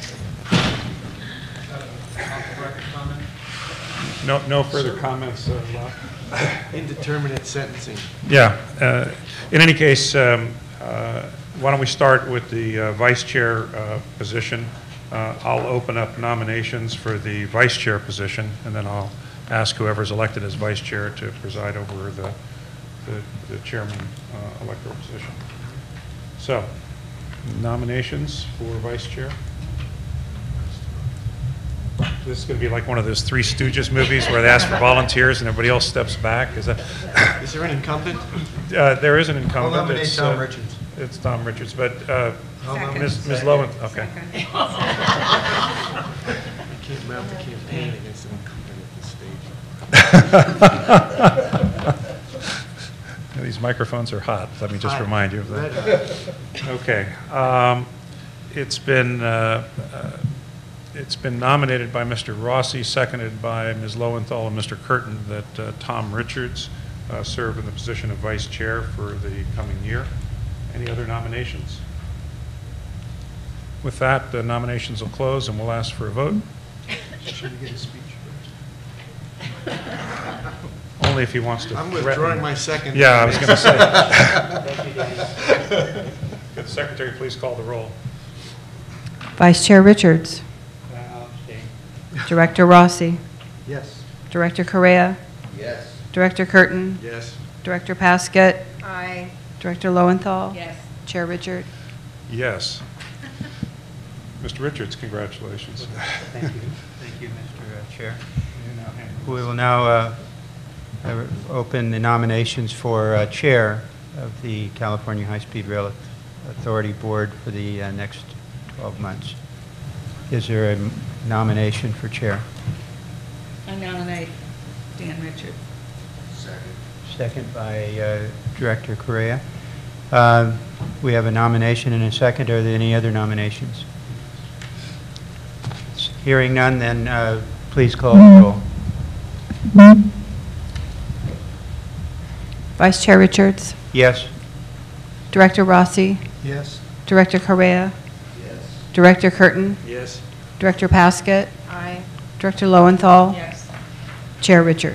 no, no further comments. Uh, left. Indeterminate sentencing. Yeah. Uh, in any case, um, uh, why don't we start with the uh, vice chair uh, position. Uh, I'll open up nominations for the vice chair position, and then I'll ask whoever's elected as vice chair to preside over the, the, the chairman uh, electoral position. So, nominations for vice chair. This is going to be like one of those Three Stooges movies where they ask for volunteers and everybody else steps back. Is that? Is there an incumbent? Uh, there is an incumbent. I'll nominate It's, Tom uh, Richards. It's Tom Richards, but uh, Second. Miz Miz Second. Lowen, okay. You can't mount the campaign against an incumbent at this stage. These microphones are hot, let me just Hot. remind you of that. Okay. Um, It's been, uh, uh, it's been nominated by Mister Rossi, seconded by Miz Lowenthal and Mister Curtin, that uh, Tom Richards uh, serve in the position of vice chair for the coming year. Any other nominations? With that, the nominations will close and we'll ask for a vote. Should we get a speech first? only if he wants to. I'm threaten- withdrawing my second. Yeah, I was going to say. Thank you, Dennis. Could the secretary please call the roll? Vice Chair Richards. Director Rossi. Yes. Director Correa. Yes. Director Curtin. Yes. Director Paskett. Aye. Director Lowenthal. Yes. Chair Richard. Yes. Mister Richards, congratulations. Thank you. Thank you, Mister Chair. We will now uh, uh, open the nominations for uh, Chair of the California High-Speed Rail Authority Board for the uh, next twelve months. Is there a m- nomination for Chair? I nominate Dan Richard. Second. Second by uh, Director Correa. Uh, We have a nomination and a second. Are there any other nominations? Hearing none, then uh, please call the roll. Vice Chair Richards. Yes? Director Rossi. Yes. Director Correa. Yes. Director Curtin. Yes. Director Paskett. Aye. Director Lowenthal. Yes. Chair Richard.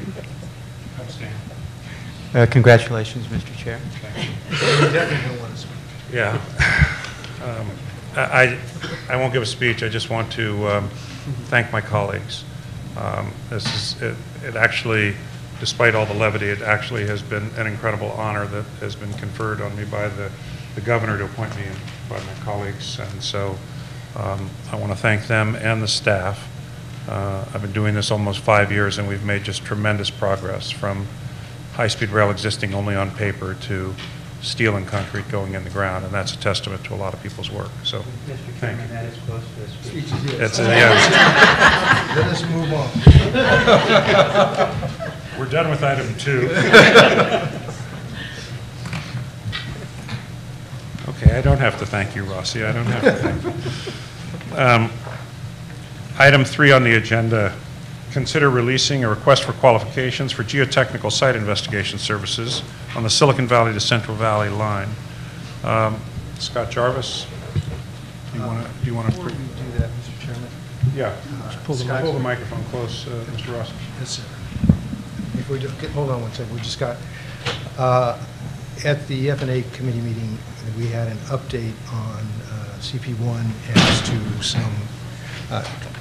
Uh, Congratulations, Mister Chair. You definitely don't want to speak. Yeah. Um, I, I I won't give a speech. I just want to um, thank my colleagues. Um, This is, it it actually, despite all the levity, it actually has been an incredible honor that has been conferred on me by the the governor to appoint me and by my colleagues. And so um, I want to thank them and the staff. Uh, I've been doing this almost five years, and we've made just tremendous progress from high-speed rail existing only on paper to steel and concrete going in the ground, and that's a testament to a lot of people's work. So, Mister thank Chairman, you. that is close to a speech. Speech is yes. It's, uh, yeah. Let us move on. We're done with item two. Okay, I don't have to thank you, Rossi. I don't have to thank you. Um, Item three on the agenda, consider releasing a request for qualifications for geotechnical site investigation services on the Silicon Valley to Central Valley line. Um, Scott Jarvis, do you want to, do you want to? Before you do that, Mister Chairman. Yeah, Uh, pull the, Scott- pull the microphone close, uh, Mister Rossi. Yes, sir. If we just, get- hold on one second, we just got, uh, at the F and A committee meeting, we had an update on uh, C P one as to some uh,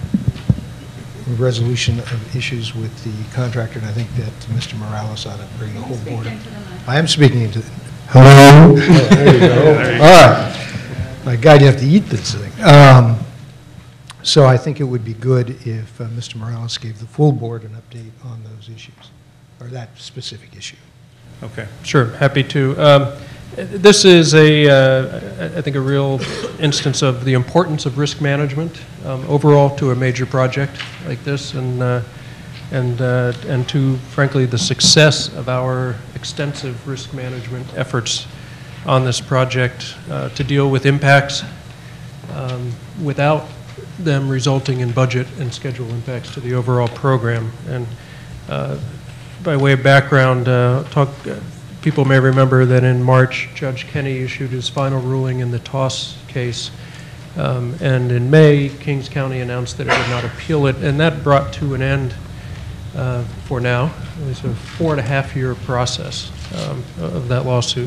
resolution of issues with the contractor, and I think that Mister Morales ought to bring the whole board up. I am speaking into, hello? There you go. All right. My God, you have to eat this thing. Um, So I think it would be good if uh, Mister Morales gave the full board an update on those issues, or that specific issue. Okay. Sure, happy to. Um, This is a, uh, I think, a real instance of the importance of risk management um, overall to a major project like this, and uh, and uh, and to, frankly, the success of our extensive risk management efforts on this project uh, to deal with impacts um, without them resulting in budget and schedule impacts to the overall program. And uh, by way of background, uh, talk. Uh, People may remember that in March, Judge Kenney issued his final ruling in the T O S case, um, and in May, Kings County announced that it would not appeal it, and that brought to an end, uh, for now, it was a four and a half year process um, of that lawsuit.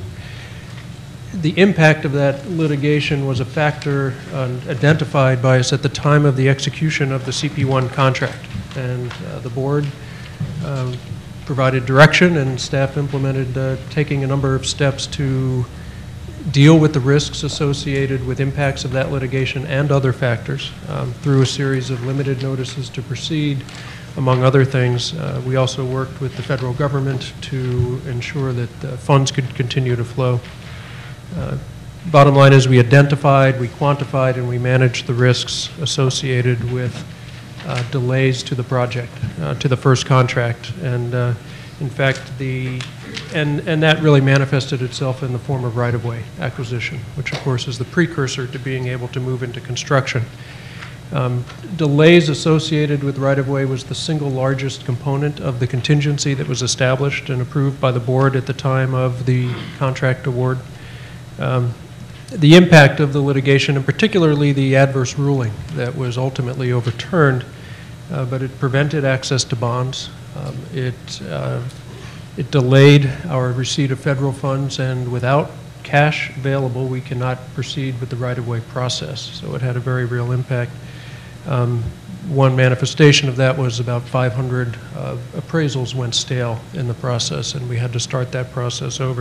The impact of that litigation was a factor uh, identified by us at the time of the execution of the C P one contract, and uh, the board um, provided direction, and staff implemented uh, taking a number of steps to deal with the risks associated with impacts of that litigation and other factors um, through a series of limited notices to proceed, among other things. Uh, we also worked with the federal government to ensure that uh, funds could continue to flow. Uh, bottom line is we identified, we quantified, and we managed the risks associated with Uh, delays to the project, uh, to the first contract, and uh, in fact, the and and that really manifested itself in the form of right-of-way acquisition, which of course is the precursor to being able to move into construction. Um, delays associated with right-of-way was the single largest component of the contingency that was established and approved by the board at the time of the contract award. Um, The impact of the litigation, and particularly the adverse ruling that was ultimately overturned, uh, but it prevented access to bonds. Um, it uh, it delayed our receipt of federal funds, and without cash available, we cannot proceed with the right-of-way process. So it had a very real impact. Um, one manifestation of that was about five hundred uh, appraisals went stale in the process, and we had to start that process over.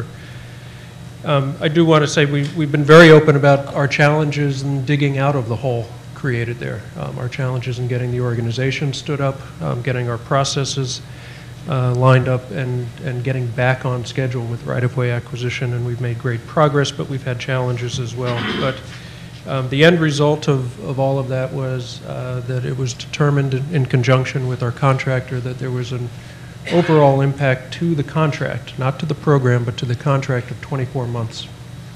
Um, I do want to say we, we've been very open about our challenges in digging out of the hole created there. Um, our challenges in getting the organization stood up, um, getting our processes uh, lined up, and, and getting back on schedule with right-of-way acquisition, and we've made great progress, but we've had challenges as well. But um, the end result of, of all of that was uh, that it was determined in, in conjunction with our contractor that there was an overall impact to the contract, not to the program, but to the contract of twenty-four months.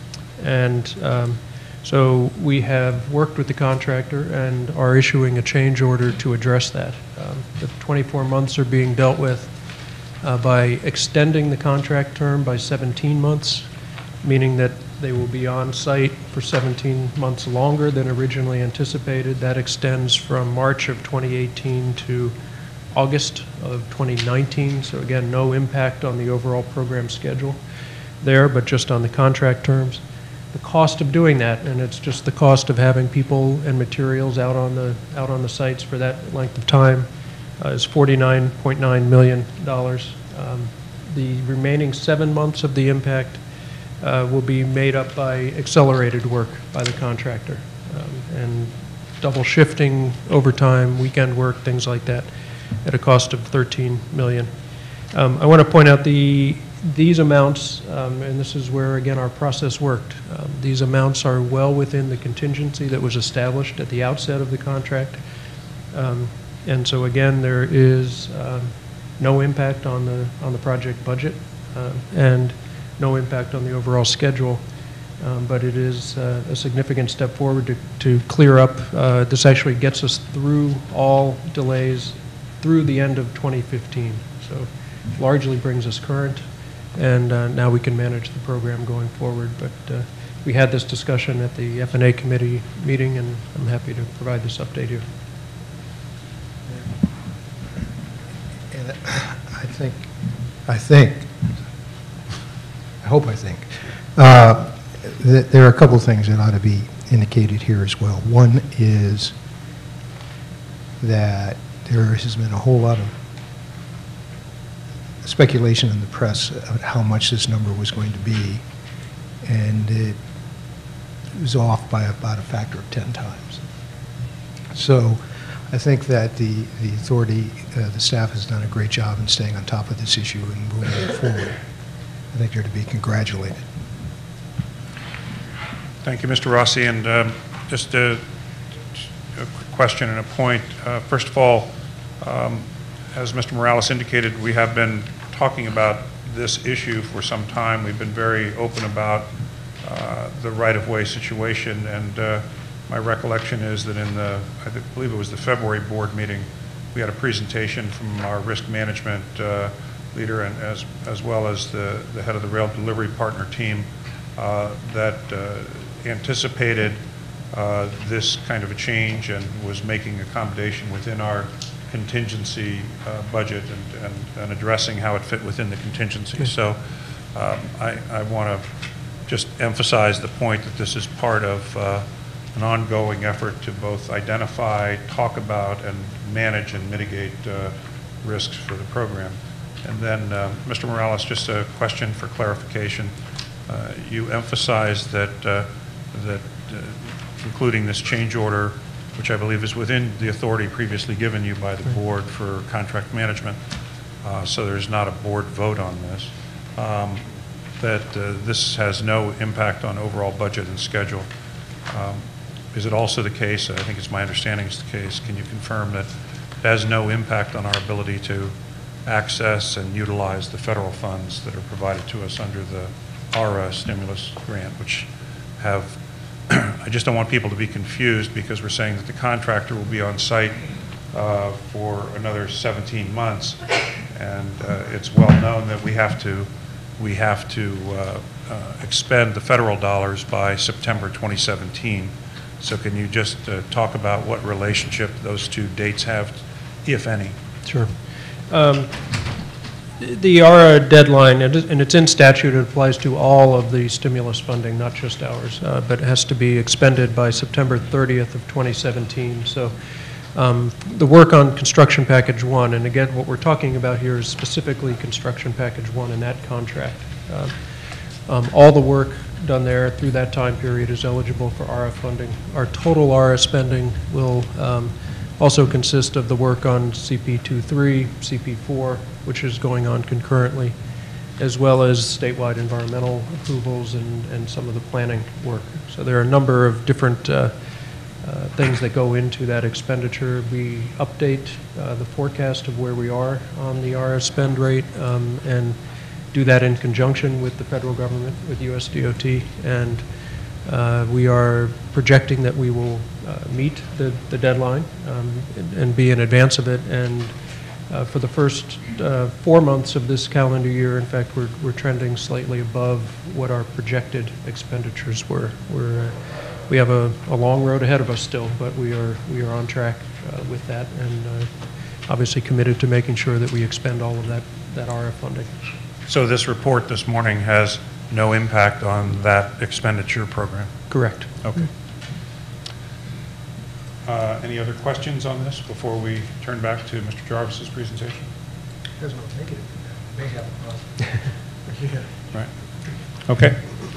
And um, so we have worked with the contractor and are issuing a change order to address that. Um, the twenty-four months are being dealt with uh, by extending the contract term by seventeen months, meaning that they will be on site for seventeen months longer than originally anticipated. That extends from March of twenty eighteen to August of twenty nineteen, so again, no impact on the overall program schedule there, but just on the contract terms. The cost of doing that, and it's just the cost of having people and materials out on the out on the sites for that length of time, uh, is forty-nine point nine million dollars. Um, the remaining seven months of the impact uh, will be made up by accelerated work by the contractor, um, and double shifting, overtime, weekend work, things like that, at a cost of thirteen million dollars. Um, I want to point out the these amounts, um, and this is where again our process worked. Um, these amounts are well within the contingency that was established at the outset of the contract, um, and so again there is um, no impact on the on the project budget uh, and no impact on the overall schedule. Um, but it is uh, a significant step forward to, to clear up. Uh, this actually gets us through all delays through the end of twenty fifteen. So largely brings us current, and uh, now we can manage the program going forward. But uh, we had this discussion at the F and A committee meeting, and I'm happy to provide this update here. And I think, I think, I hope I think, uh, that there are a couple of things that ought to be indicated here as well. One is that there has been a whole lot of speculation in the press about how much this number was going to be, and it was off by about a factor of ten times. So I think that the, the authority, uh, the staff has done a great job in staying on top of this issue and moving it forward. I think they're to be congratulated. Thank you, Mister Rossi. And um, just a, a quick question and a point. Uh, first of all, um, as Mister Morales indicated, we have been talking about this issue for some time. We've been very open about uh, the right-of-way situation, and uh, my recollection is that in the, I believe it was the February board meeting, we had a presentation from our risk management uh, leader, and as, as well as the, the head of the rail delivery partner team uh, that uh, anticipated uh, this kind of a change and was making accommodation within our contingency uh, budget and, and, and addressing how it fit within the contingency. So um, I, I want to just emphasize the point that this is part of uh, an ongoing effort to both identify, talk about, and manage and mitigate uh, risks for the program. And then, uh, Mister Morales, just a question for clarification. Uh, you emphasized that, uh, that uh, concluding this change order, which I believe is within the authority previously given you by the board for contract management, uh, so there's not a board vote on this, um, that uh, this has no impact on overall budget and schedule. Um, is it also the case, I think it's my understanding it's the case, can you confirm that it has no impact on our ability to access and utilize the federal funds that are provided to us under the A R A stimulus grant, which have, I just don't want people to be confused because we're saying that the contractor will be on site uh, for another seventeen months, and uh, it's well known that we have to, we have to uh, uh, expend the federal dollars by September twenty seventeen. So can you just uh, talk about what relationship those two dates have, if any? Sure. Um, The A R A deadline, and it- and it's in statute, it applies to all of the stimulus funding, not just ours, uh, but it has to be expended by September thirtieth of twenty seventeen. So um, the work on construction package one, and again, what we're talking about here is specifically construction package one in that contract. Uh, um, all the work done there through that time period is eligible for A R A funding. Our total A R A spending will um, also consist of the work on C P twenty-three, C P four, which is going on concurrently, as well as statewide environmental approvals and, and some of the planning work. So there are a number of different uh, uh, things that go into that expenditure. We update uh, the forecast of where we are on the A R A spend rate um, and do that in conjunction with the federal government, with U S D O T, and uh, we are projecting that we will uh, meet the, the deadline um, and, and be in advance of it. And uh, for the first uh, four months of this calendar year, in fact, we're, we're trending slightly above what our projected expenditures were. We're, uh, we have a, a long road ahead of us still, but we are, we are on track uh, with that, and uh, obviously committed to making sure that we expend all of that, that A R A funding. So this report this morning has no impact on that expenditure program? Correct. Okay. Uh, any other questions on this before we turn back to Mister Jarvis's presentation? Doesn't make it. May have a problem. Right. Okay.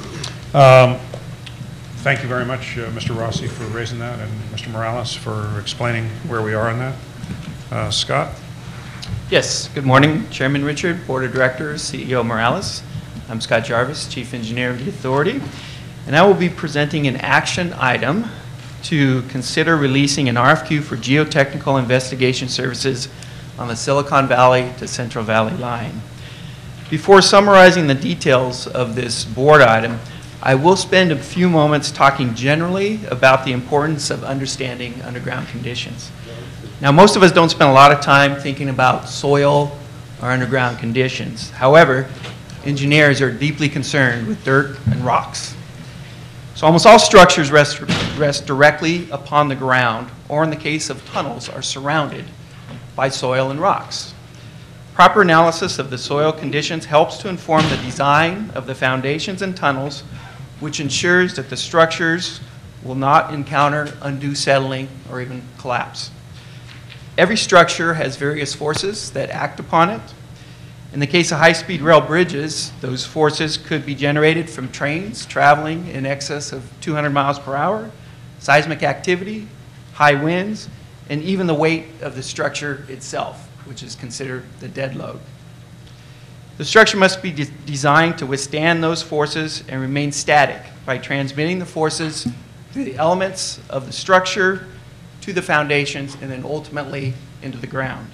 Um, thank you very much, uh, Mister Rossi, for raising that, and Mister Morales for explaining where we are on that. Uh, Scott? Yes, good morning, Chairman Richard, Board of Directors, C E O Morales. I'm Scott Jarvis, Chief Engineer of the Authority, and I will be presenting an action item to consider releasing an R F Q for geotechnical investigation services on the Silicon Valley to Central Valley line. Before summarizing the details of this board item, I will spend a few moments talking generally about the importance of understanding underground conditions. Now, most of us don't spend a lot of time thinking about soil or underground conditions. However, engineers are deeply concerned with dirt and rocks. So almost all structures rest, rest directly upon the ground, or in the case of tunnels, are surrounded by soil and rocks. Proper analysis of the soil conditions helps to inform the design of the foundations and tunnels, which ensures that the structures will not encounter undue settling or even collapse. Every structure has various forces that act upon it. In the case of high-speed rail bridges, those forces could be generated from trains traveling in excess of two hundred miles per hour, seismic activity, high winds, and even the weight of the structure itself, which is considered the dead load. The structure must be de- designed to withstand those forces and remain static by transmitting the forces through the elements of the structure to the foundations and then ultimately into the ground.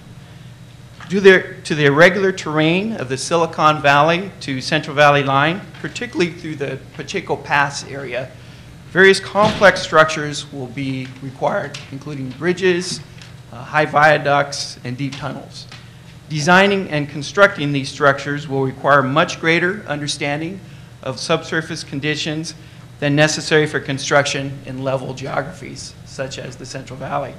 Due to the irregular terrain of the Silicon Valley to Central Valley line, particularly through the Pacheco Pass area, various complex structures will be required, including bridges, uh, high viaducts, and deep tunnels. Designing and constructing these structures will require much greater understanding of subsurface conditions than necessary for construction in level geographies, such as the Central Valley.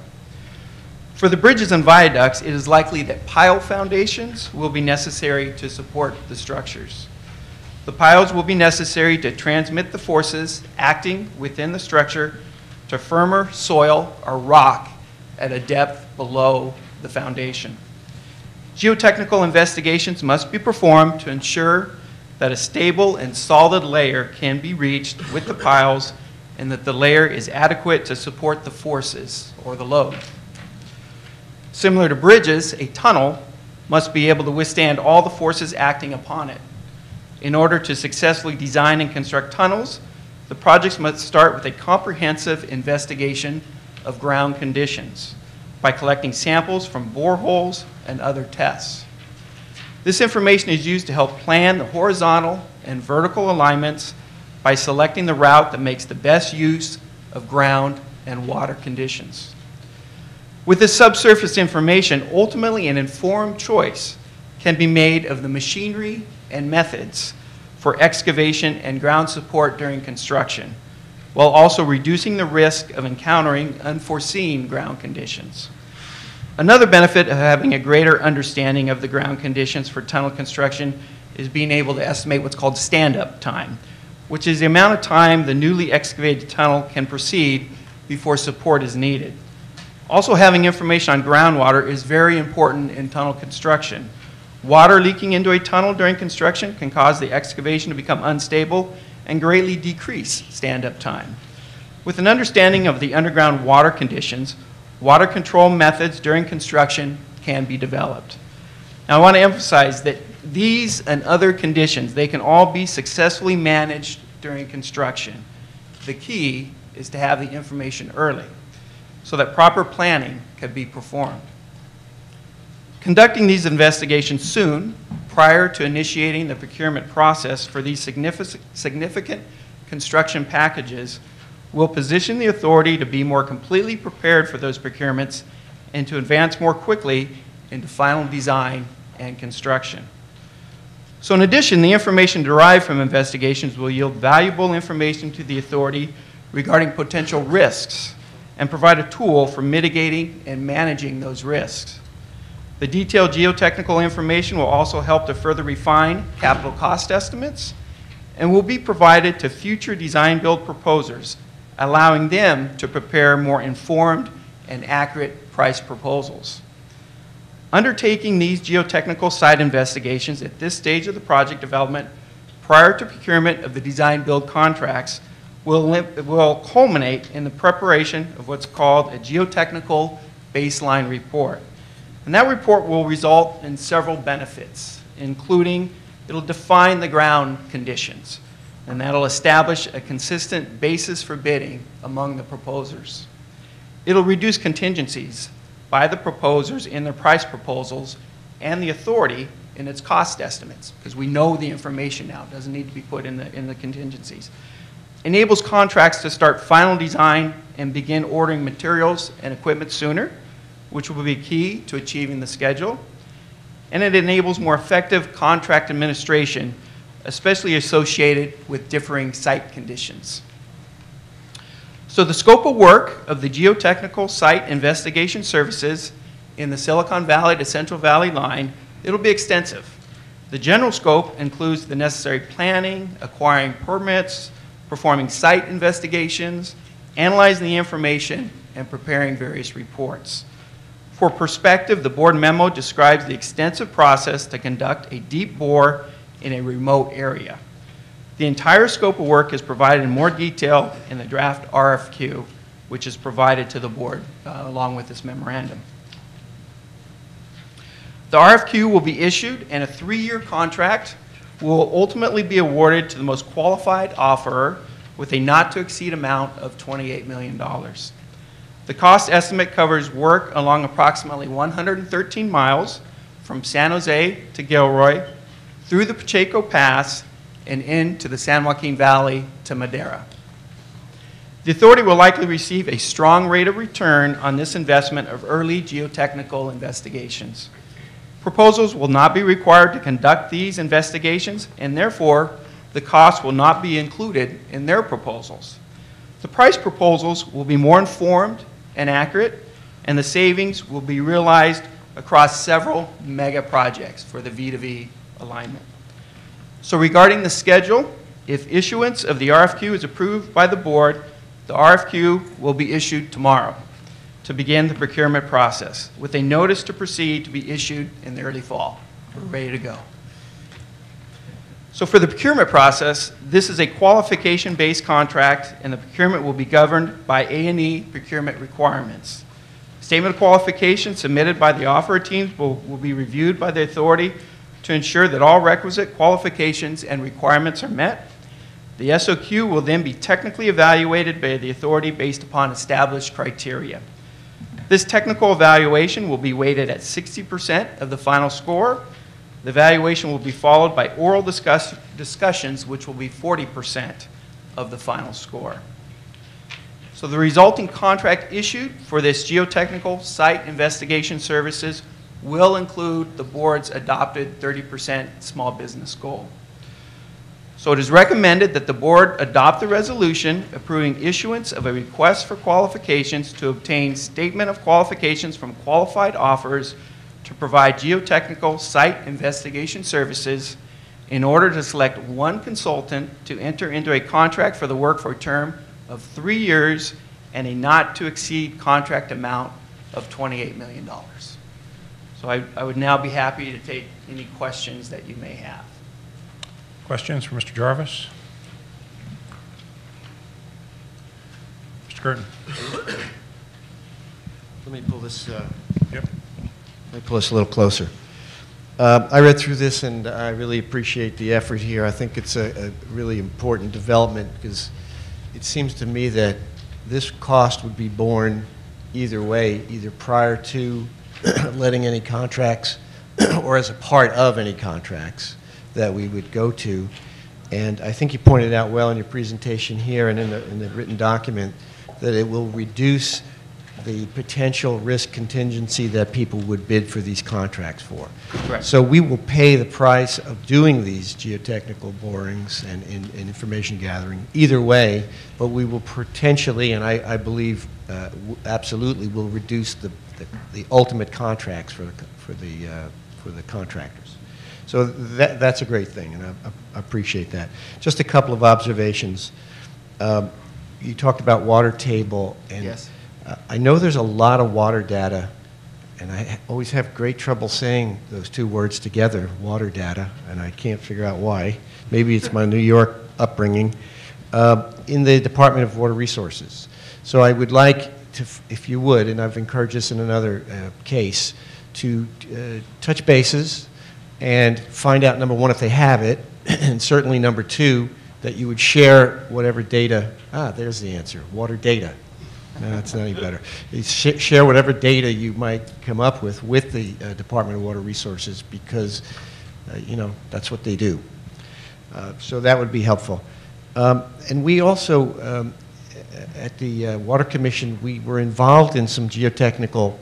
For the bridges and viaducts, it is likely that pile foundations will be necessary to support the structures. The piles will be necessary to transmit the forces acting within the structure to firmer soil or rock at a depth below the foundation. Geotechnical investigations must be performed to ensure that a stable and solid layer can be reached with the piles and that the layer is adequate to support the forces or the load. Similar to bridges, a tunnel must be able to withstand all the forces acting upon it. In order to successfully design and construct tunnels, the projects must start with a comprehensive investigation of ground conditions by collecting samples from boreholes and other tests. This information is used to help plan the horizontal and vertical alignments by selecting the route that makes the best use of ground and water conditions. With this subsurface information, ultimately an informed choice can be made of the machinery and methods for excavation and ground support during construction, while also reducing the risk of encountering unforeseen ground conditions. Another benefit of having a greater understanding of the ground conditions for tunnel construction is being able to estimate what's called stand-up time, which is the amount of time the newly excavated tunnel can proceed before support is needed. Also, having information on groundwater is very important in tunnel construction. Water leaking into a tunnel during construction can cause the excavation to become unstable and greatly decrease stand-up time. With an understanding of the underground water conditions, water control methods during construction can be developed. Now, I want to emphasize that these and other conditions, they can all be successfully managed during construction. The key is to have the information early so that proper planning can be performed. Conducting these investigations soon, prior to initiating the procurement process for these significant, significant construction packages, will position the authority to be more completely prepared for those procurements and to advance more quickly into final design and construction. So in addition, the information derived from investigations will yield valuable information to the authority regarding potential risks and provide a tool for mitigating and managing those risks. The detailed geotechnical information will also help to further refine capital cost estimates and will be provided to future design build proposers, allowing them to prepare more informed and accurate price proposals. Undertaking these geotechnical site investigations at this stage of the project development prior to procurement of the design build contracts will, will culminate in the preparation of what's called a geotechnical baseline report. And that report will result in several benefits, including it'll define the ground conditions, and that'll establish a consistent basis for bidding among the proposers. It'll reduce contingencies by the proposers in their price proposals and the authority in its cost estimates, because we know the information now. It doesn't need to be put in the, in the contingencies. Enables contracts to start final design and begin ordering materials and equipment sooner, which will be key to achieving the schedule. And it enables more effective contract administration, especially associated with differing site conditions. So the scope of work of the geotechnical site investigation services in the Silicon Valley to Central Valley line, it'll be extensive. The general scope includes the necessary planning, acquiring permits, performing site investigations, analyzing the information, and preparing various reports. For perspective, the board memo describes the extensive process to conduct a deep bore in a remote area. The entire scope of work is provided in more detail in the draft R F Q, which is provided to the board uh, along with this memorandum. The R F Q will be issued, and a three-year contract will ultimately be awarded to the most qualified offerer with a not-to-exceed amount of twenty-eight million dollars. The cost estimate covers work along approximately one hundred thirteen miles from San Jose to Gilroy, through the Pacheco Pass, and into the San Joaquin Valley to Madera. The authority will likely receive a strong rate of return on this investment of early geotechnical investigations. Proposals will not be required to conduct these investigations, and therefore, the cost will not be included in their proposals. The price proposals will be more informed and accurate, and the savings will be realized across several mega projects for the V to V alignment. So regarding the schedule, if issuance of the R F Q is approved by the board, the R F Q will be issued tomorrow to begin the procurement process, with a notice to proceed to be issued in the early fall. We're ready to go. So for the procurement process, this is a qualification-based contract, and the procurement will be governed by A and E procurement requirements. Statement of qualification submitted by the offeror teams will, will be reviewed by the authority to ensure that all requisite qualifications and requirements are met. The S O Q will then be technically evaluated by the authority based upon established criteria. This technical evaluation will be weighted at sixty percent of the final score. The evaluation will be followed by oral discuss discussions, which will be forty percent of the final score. So the resulting contract issued for this geotechnical site investigation services will include the board's adopted thirty percent small business goal. So it is recommended that the board adopt the resolution approving issuance of a request for qualifications to obtain statement of qualifications from qualified offers to provide geotechnical site investigation services in order to select one consultant to enter into a contract for the work for a term of three years and a not-to-exceed contract amount of twenty-eight million dollars. So I, I would now be happy to take any questions that you may have. Questions for Mister Jarvis? Mister Curtin? Let me pull this. Uh, yep. Let me pull this a little closer. Uh, I read through this, and I really appreciate the effort here. I think it's a, a really important development because it seems to me that this cost would be borne either way, either prior to letting any contracts or as a part of any contracts that we would go to. And I think you pointed out well in your presentation here and in the, in the written document that it will reduce the potential risk contingency that people would bid for these contracts for. Correct. So we will pay the price of doing these geotechnical borings and, and, and information gathering either way, but we will potentially, and I, I believe uh, w absolutely will reduce the, the, the ultimate contracts for the, for the, uh, for the contractors. So that, that's a great thing, and I, I appreciate that. Just a couple of observations. Um, you talked about water table, and Yes. uh, I know there's a lot of water data, and I ha always have great trouble saying those two words together, water data, and I can't figure out why. Maybe it's my New York upbringing, uh, in the Department of Water Resources. So I would like to, if you would, and I've encouraged this in another uh, case, to uh, touch bases and find out, number one, if they have it, and certainly number two, that you would share whatever data, ah, there's the answer, water data. No, it's not any better. You sh share whatever data you might come up with with the uh, Department of Water Resources because, uh, you know, that's what they do. Uh, so that would be helpful. Um, and we also, um, at the uh, Water Commission, we were involved in some geotechnical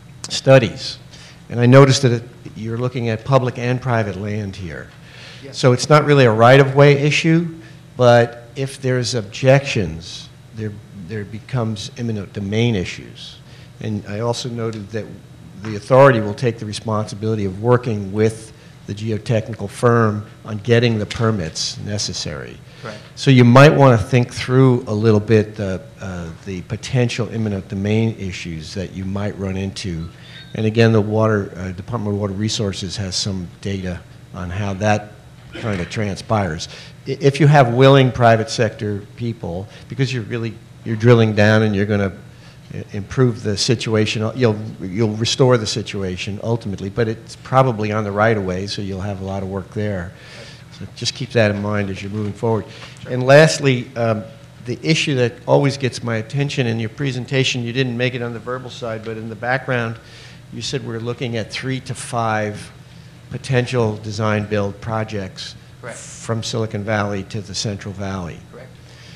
studies. And I noticed that it, you're looking at public and private land here. Yes. So it's not really a right-of-way issue, but if there's objections, there, there becomes eminent domain issues. And I also noted that the authority will take the responsibility of working with the geotechnical firm on getting the permits necessary. Correct. So you might want to think through a little bit uh, uh, the potential eminent domain issues that you might run into. And again, the water, uh, Department of Water Resources has some data on how that kind of transpires. I- If you have willing private sector people, because you're really, you're drilling down and you're going to improve the situation, you'll, you'll restore the situation ultimately, but it's probably on the right of way, so you'll have a lot of work there. So just keep that in mind as you're moving forward. And lastly, um, the issue that always gets my attention in your presentation, you didn't make it on the verbal side, but in the background, you said we're looking at three to five potential design-build projects Correct. from Silicon Valley to the Central Valley. Correct.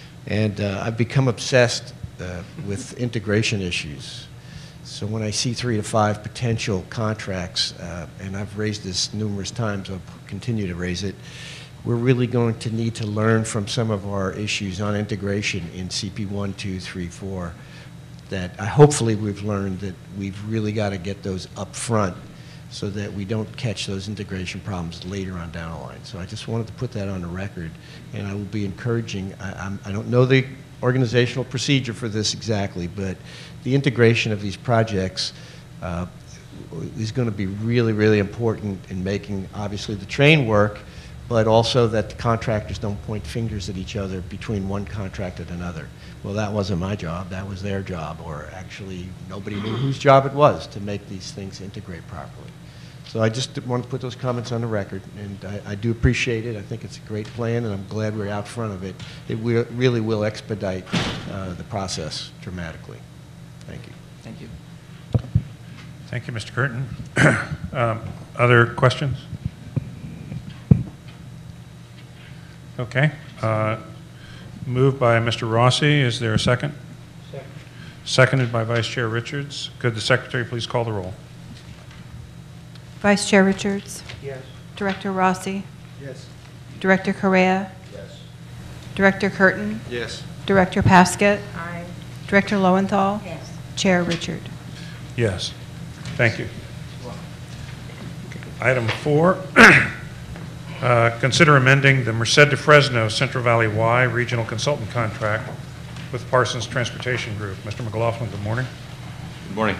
And uh, I've become obsessed uh, with integration issues. So when I see three to five potential contracts, uh, and I've raised this numerous times, I'll continue to raise it, we're really going to need to learn from some of our issues on integration in C P one, two, three, four, that I, hopefully we've learned that we've really got to get those up front so that we don't catch those integration problems later on down the line. So I just wanted to put that on the record, and I will be encouraging, I, I'm, I don't know the organizational procedure for this exactly, but the integration of these projects uh, is going to be really, really important in making, obviously, the train work, but also that the contractors don't point fingers at each other between one contract and another. Well, that wasn't my job, that was their job, or actually nobody knew whose job it was to make these things integrate properly. So I just want to put those comments on the record, and I, I do appreciate it. I think it's a great plan, and I'm glad we're out front of it. It will, really will expedite uh, the process dramatically. Thank you. Thank you. Thank you, Mister Curtin. um, other questions? Okay. Uh, moved by Mister Rossi. Is there a second? Second. Seconded by Vice Chair Richards. Could the Secretary please call the roll? Vice Chair Richards. Yes. Director Rossi. Yes. Director Correa. Yes. Director Curtin? Yes. Director Paskett? Aye. Director Lowenthal? Yes. Chair Richard? Yes. Thank you. Item four, uh, consider amending the Merced to Fresno Central Valley Y Regional Consultant Contract with Parsons Transportation Group. Mister McLaughlin, good morning. Good morning.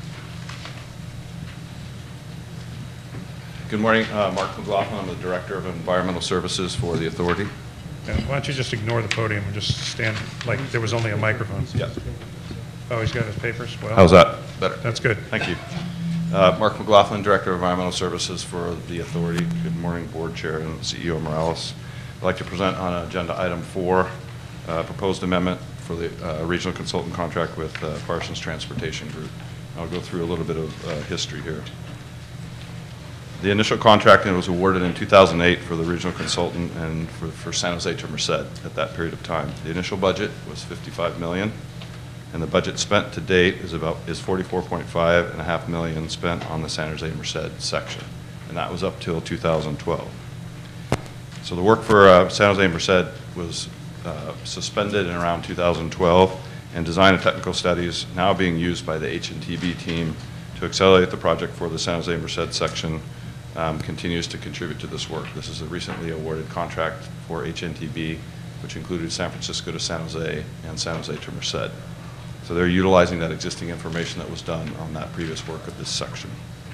Good morning. Uh, Mark McLaughlin. I'm the Director of Environmental Services for the Authority. And why don't you just ignore the podium and just stand like there was only a microphone? Yeah. Oh, he's got his papers? Well, How's that? Better. That's good. Thank you. Uh, Mark McLaughlin, Director of Environmental Services for the Authority. Good morning, Board Chair and C E O Morales. I'd like to present on agenda item four, uh, proposed amendment for the uh, regional consultant contract with uh, Parsons Transportation Group. I'll go through a little bit of uh, history here. The initial contract was awarded in two thousand eight for the regional consultant and for, for San Jose to Merced at that period of time. The initial budget was fifty-five million dollars, and the budget spent to date is about is forty-four point five and a half million spent on the San Jose Merced section, and that was up till two thousand twelve. So the work for uh, San Jose Merced was uh, suspended in around two thousand twelve, and design and technical studies now being used by the H and T B team to accelerate the project for the San Jose Merced section. Um, continues to contribute to this work. This is a recently awarded contract for H N T B, which included San Francisco to San Jose and San Jose to Merced. So they're utilizing that existing information that was done on that previous work of this section.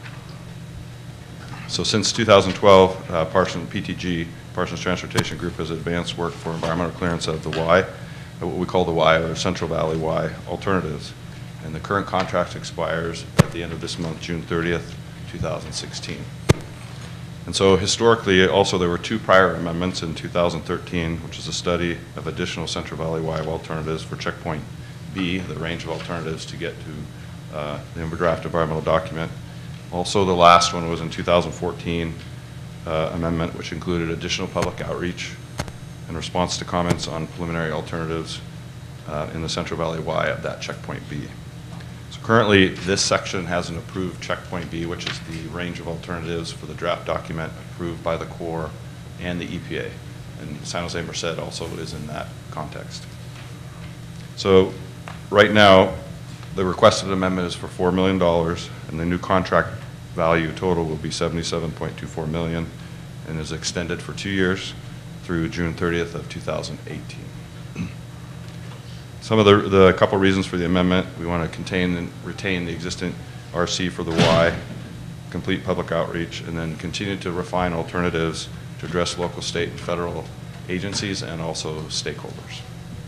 So since two thousand twelve, uh, Parsons P T G, Parsons Transportation Group, has advanced work for environmental clearance of the Y, what we call the Y, or Central Valley Y alternatives. And the current contract expires at the end of this month, June thirtieth, two thousand sixteen. And so historically, also there were two prior amendments in two thousand thirteen, which is a study of additional Central Valley Y alternatives for checkpoint B, the range of alternatives to get to uh, the draft environmental document. Also, the last one was in two thousand fourteen uh, amendment, which included additional public outreach in response to comments on preliminary alternatives uh, in the Central Valley Y at that checkpoint B. Currently, this section has an approved checkpoint B, which is the range of alternatives for the draft document approved by the Corps and the E P A. And San Jose Merced also is in that context. So right now, the requested amendment is for four million dollars, and the new contract value total will be seventy-seven point two four million dollars and is extended for two years through June thirtieth of two thousand eighteen. Some of the, the couple reasons for the amendment: we want to contain and retain the existing R C for the Y, complete public outreach, and then continue to refine alternatives to address local, state, and federal agencies and also stakeholders.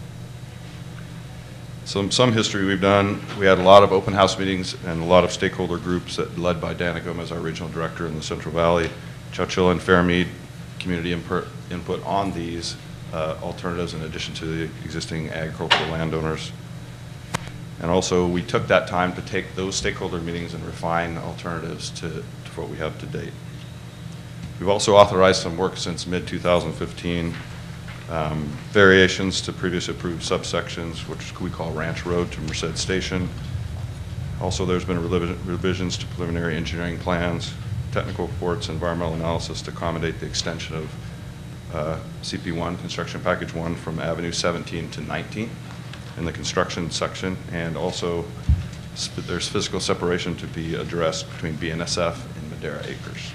Some, some history we've done: we had a lot of open house meetings and a lot of stakeholder groups that, led by Dana Gomez, our regional director in the Central Valley, Chowchilla and Fairmead, community input, input on these Uh, alternatives in addition to the existing agricultural landowners. And also, we took that time to take those stakeholder meetings and refine alternatives to, to what we have to date. We've also authorized some work since mid two thousand fifteen, um, variations to previously approved subsections, which we call Ranch Road to Merced Station. Also, there's been revisions to preliminary engineering plans, technical reports, environmental analysis to accommodate the extension of Uh, C P one, construction package one, from Avenue seventeen to nineteen in the construction section, and also sp there's physical separation to be addressed between B N S F and Madera Acres.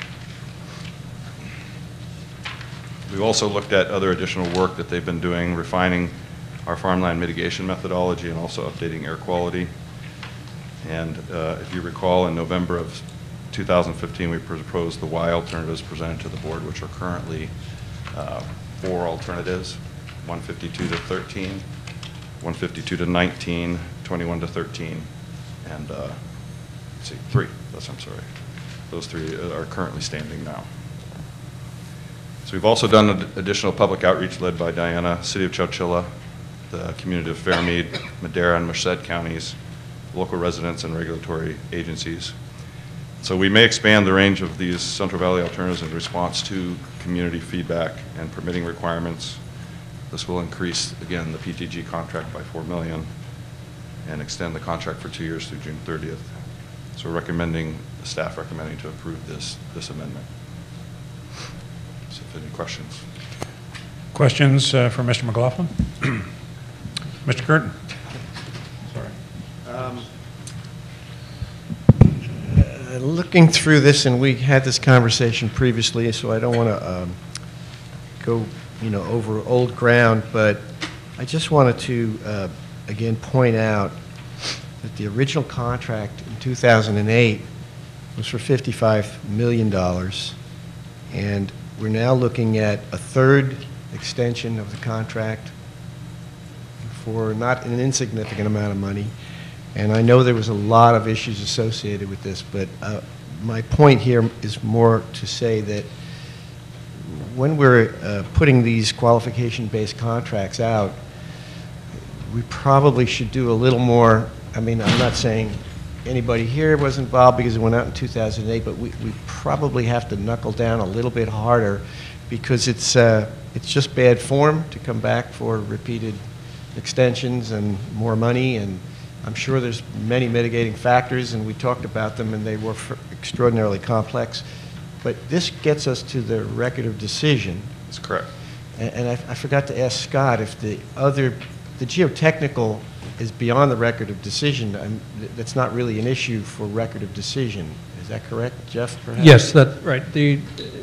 We've also looked at other additional work that they've been doing, refining our farmland mitigation methodology and also updating air quality. And uh, if you recall, in November of two thousand fifteen, we proposed the Y alternatives presented to the board, which are currently Uh, four alternatives: one fifty-two to thirteen, one fifty-two to nineteen, twenty-one to thirteen, and uh, let's see, three. That's, I'm sorry. Those three are currently standing now. So we've also done ad additional public outreach led by Diana, City of Chowchilla, the community of Fairmead, Madera, and Merced counties, local residents, and regulatory agencies. So we may expand the range of these Central Valley alternatives in response to community feedback and permitting requirements. This will increase, again, the P T G contract by four million dollars and extend the contract for two years through June thirtieth. So we're recommending, the staff recommending to approve this, this amendment. So if any questions. Questions uh, for Mister McLaughlin? Mister Curtin? Um, uh, looking through this, and we had this conversation previously, so I don't want to um, go, you know, over old ground, but I just wanted to, uh, again, point out that the original contract in two thousand eight was for fifty-five million dollars, and we're now looking at a third extension of the contract for not an insignificant amount of money. And I know there was a lot of issues associated with this, but uh, my point here is more to say that when we're uh, putting these qualification-based contracts out, we probably should do a little more. I mean, I'm not saying anybody here was involved because it went out in two thousand eight, but we, we probably have to knuckle down a little bit harder, because it's, uh, it's just bad form to come back for repeated extensions and more money, and I'm sure there's many mitigating factors, and we talked about them, and they were extraordinarily complex. But this gets us to the record of decision. That's correct. And, and I, I forgot to ask Scott if the other, the geotechnical is beyond the record of decision. I'm, that's not really an issue for record of decision. Is that correct, Jeff, perhaps? Yes, that's right. The,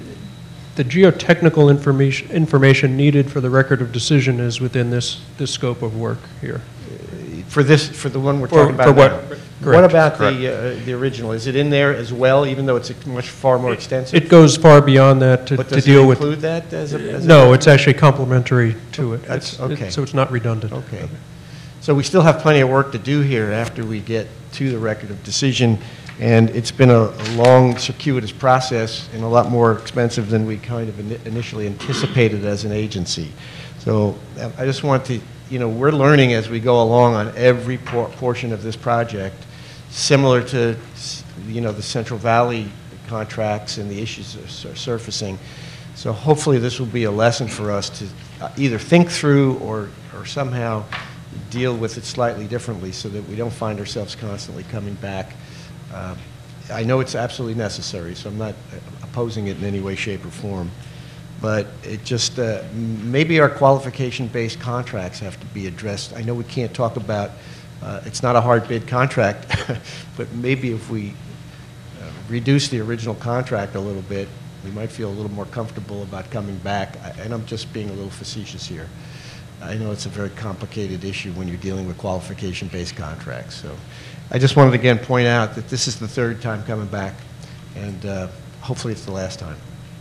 the geotechnical information, information needed for the record of decision is within this, this scope of work here. For this, for the one we're For- talking about for what- now. correct. What about Correct. the, uh, the original? Is it in there as well, even though it's a much far more extensive? It goes far beyond that to, But to does it deal with. include that as a- as a- No, it's actually complementary to it. That's, It's- it- okay. So it's not redundant. Okay. So we still have plenty of work to do here after we get to the record of decision, and it's been a, a long, circuitous process and a lot more expensive than we kind of ini- initially anticipated as an agency. So uh, I just want to, you know, we're learning as we go along on every por portion of this project, similar to, you know, the Central Valley contracts and the issues that are sur- surfacing. So hopefully this will be a lesson for us to uh, either think through or, or somehow deal with it slightly differently so that we don't find ourselves constantly coming back. Uh, I know it's absolutely necessary, so I'm not uh, opposing it in any way, shape, or form. But it just, uh, maybe our qualification-based contracts have to be addressed. I know we can't talk about, uh, it's not a hard bid contract, but maybe if we uh, reduce the original contract a little bit, we might feel a little more comfortable about coming back. I- And I'm just being a little facetious here. I know it's a very complicated issue when you're dealing with qualification-based contracts. So I just wanted to again point out that this is the third time coming back, and uh, hopefully it's the last time.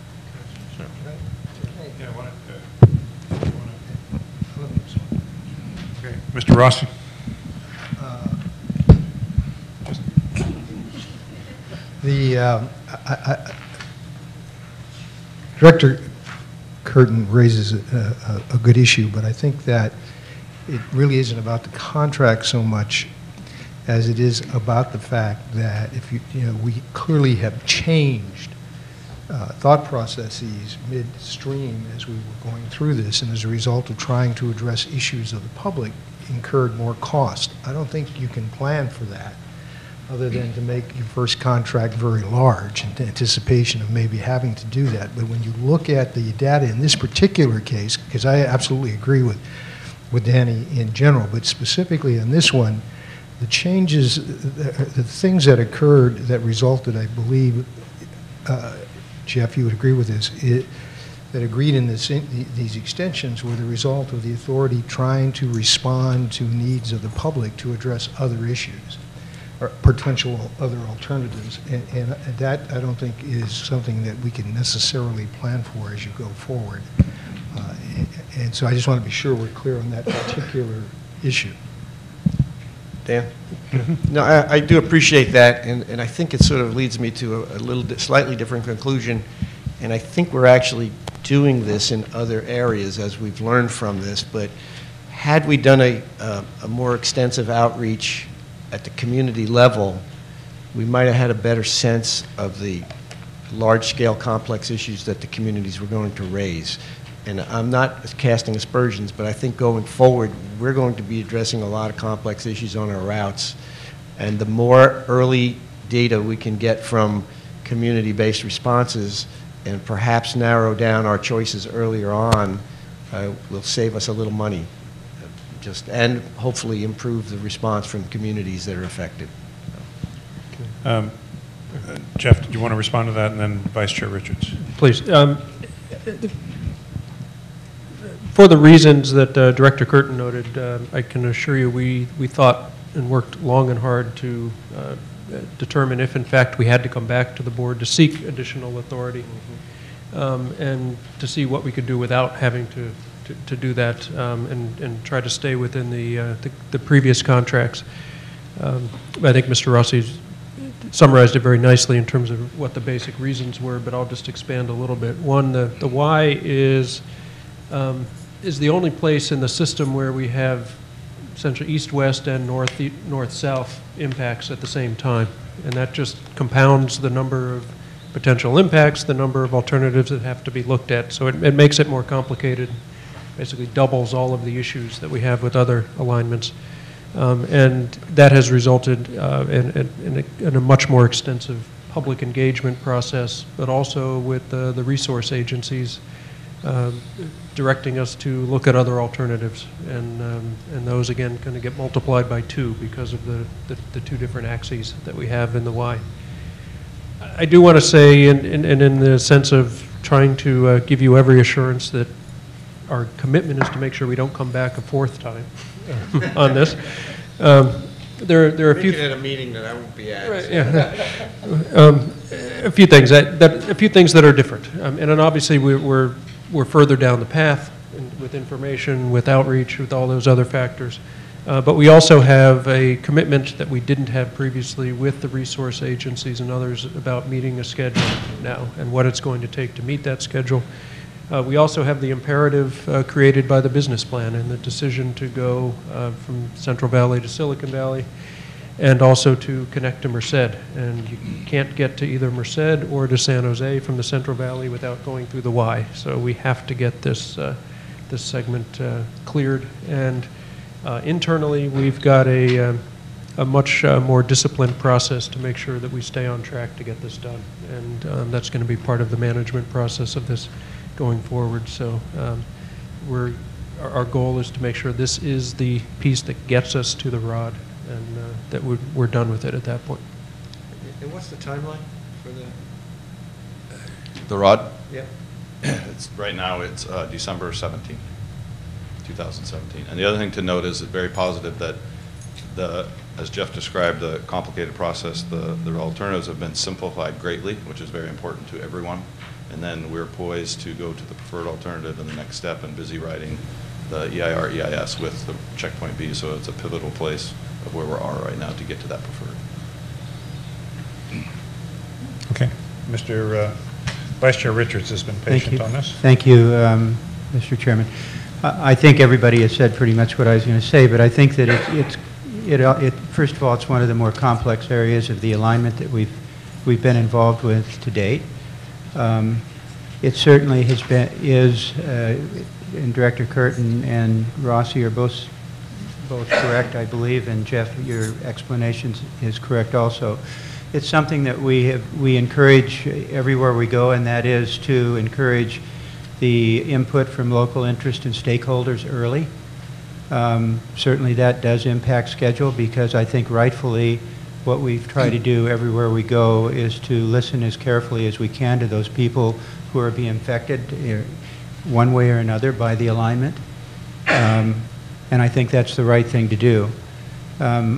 Okay, Mister Rossi? The, um, I, I, Director Curtin raises a, a, a good issue, but I think that it really isn't about the contract so much as it is about the fact that if you, you know, we clearly have changed uh, thought processes midstream as we were going through this, and as a result of trying to address issues of the public, incurred more cost. I don't think you can plan for that, other than to make your first contract very large in anticipation of maybe having to do that. But when you look at the data in this particular case, because I absolutely agree with, with Danny in general, but specifically in this one, the changes, the, the things that occurred that resulted, I believe, uh, Jeff, you would agree with this, it, that agreed in this, in the, these extensions were the result of the authority trying to respond to needs of the public to address other issues or potential other alternatives. And, and that, I don't think, is something that we can necessarily plan for as you go forward. Uh, and, and so I just want to be sure we're clear on that particular issue. Dan? No, I, I do appreciate that, and, and I think it sort of leads me to a, a little di- slightly different conclusion, and I think we're actually doing this in other areas as we've learned from this, but had we done a, a, a more extensive outreach at the community level, we might have had a better sense of the large-scale complex issues that the communities were going to raise. And I'm not casting aspersions, but I think going forward, we're going to be addressing a lot of complex issues on our routes. And the more early data we can get from community-based responses and perhaps narrow down our choices earlier on, uh, will save us a little money, uh, just, and hopefully improve the response from communities that are affected. Um, uh, Jeff, do you want to respond to that, and then Vice Chair Richards? Please. Um, for the reasons that uh, Director Curtin noted, uh, I can assure you we, we thought and worked long and hard to uh, determine if, in fact, we had to come back to the board to seek additional authority, mm-hmm. um, and to see what we could do without having to, to, to do that, um, and, and try to stay within the, uh, the, the previous contracts. Um, I think Mister Rossi's summarized it very nicely in terms of what the basic reasons were, but I'll just expand a little bit. One, the, the why is, um, is the only place in the system where we have essentially east-west and north, north-south impacts at the same time. And that just compounds the number of potential impacts, the number of alternatives that have to be looked at. So it, it makes it more complicated, basically doubles all of the issues that we have with other alignments. Um, and that has resulted uh, in, in, in, a, in a much more extensive public engagement process, but also with uh, the resource agencies uh, directing us to look at other alternatives. And, um, and those, again, going to get multiplied by two because of the, the, the two different axes that we have in the why. I do want to say, and in, in, in the sense of trying to uh, give you every assurance that our commitment is to make sure we don't come back a fourth time on this. Um, there, there are a few. At a meeting that I won't be at. Right, yeah. um, a few things that, that a few things that are different, um, and then obviously we, we're we're further down the path in, with information, with outreach, with all those other factors. Uh, but we also have a commitment that we didn't have previously with the resource agencies and others about meeting a schedule now and what it's going to take to meet that schedule. Uh, we also have the imperative uh, created by the business plan and the decision to go uh, from Central Valley to Silicon Valley, and also to connect to Merced. And you can't get to either Merced or to San Jose from the Central Valley without going through the Y. So we have to get this, uh, this segment uh, cleared. And uh, internally, we've got a, uh, a much uh, more disciplined process to make sure that we stay on track to get this done. And um, that's going to be part of the management process of this going forward. So um, we're, our, our goal is to make sure this is the piece that gets us to the rod, and uh, that we're, we're done with it at that point. And what's the timeline for the? The rod? Yep. It's, right now it's uh, December seventeenth, two thousand seventeen. And the other thing to note is it's very positive that the, as Jeff described, the complicated process, the, the alternatives have been simplified greatly, which is very important to everyone. And then we're poised to go to the preferred alternative in the next step and busy writing the E I R E I S with the checkpoint B. So it's a pivotal place of where we are right now to get to that preferred. Okay. Mister Uh, Vice Chair Richards has been patient on this. Thank you, um, Mister Chairman. I, I think everybody has said pretty much what I was going to say, but I think that it, it's, it, it, first of all, it's one of the more complex areas of the alignment that we've, we've been involved with to date. Um, it certainly has been, is, uh, and Director Curtin and Rossi are both, both correct, I believe, and Jeff, your explanation is correct also. It's something that we have, we encourage everywhere we go, and that is to encourage the input from local interest and stakeholders early. Um, certainly that does impact schedule, because I think rightfully what we've tried to do everywhere we go is to listen as carefully as we can to those people who are being affected uh, one way or another by the alignment. Um, and I think that's the right thing to do. Um,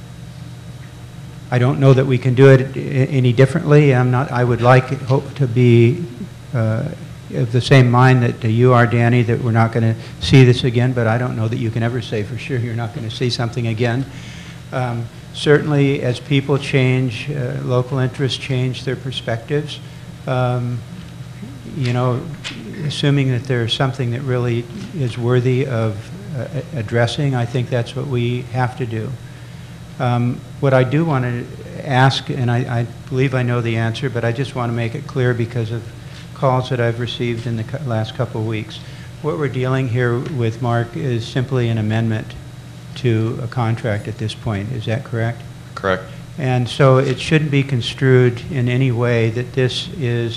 I don't know that we can do it any differently. I'm not, I would like, hope to be uh, of the same mind that you are, Danny, that we're not going to see this again, but I don't know that you can ever say for sure you're not going to see something again. Um, certainly, as people change, uh, local interests change their perspectives, um, you know, assuming that there's something that really is worthy of uh, addressing, I think that's what we have to do. Um, what I do want to ask, and I, I believe I know the answer, but I just want to make it clear because of calls that I've received in the last couple of weeks. What we're dealing here with, Mark, is simply an amendment to a contract at this point. Is that correct? Correct. And so it shouldn't be construed in any way that this is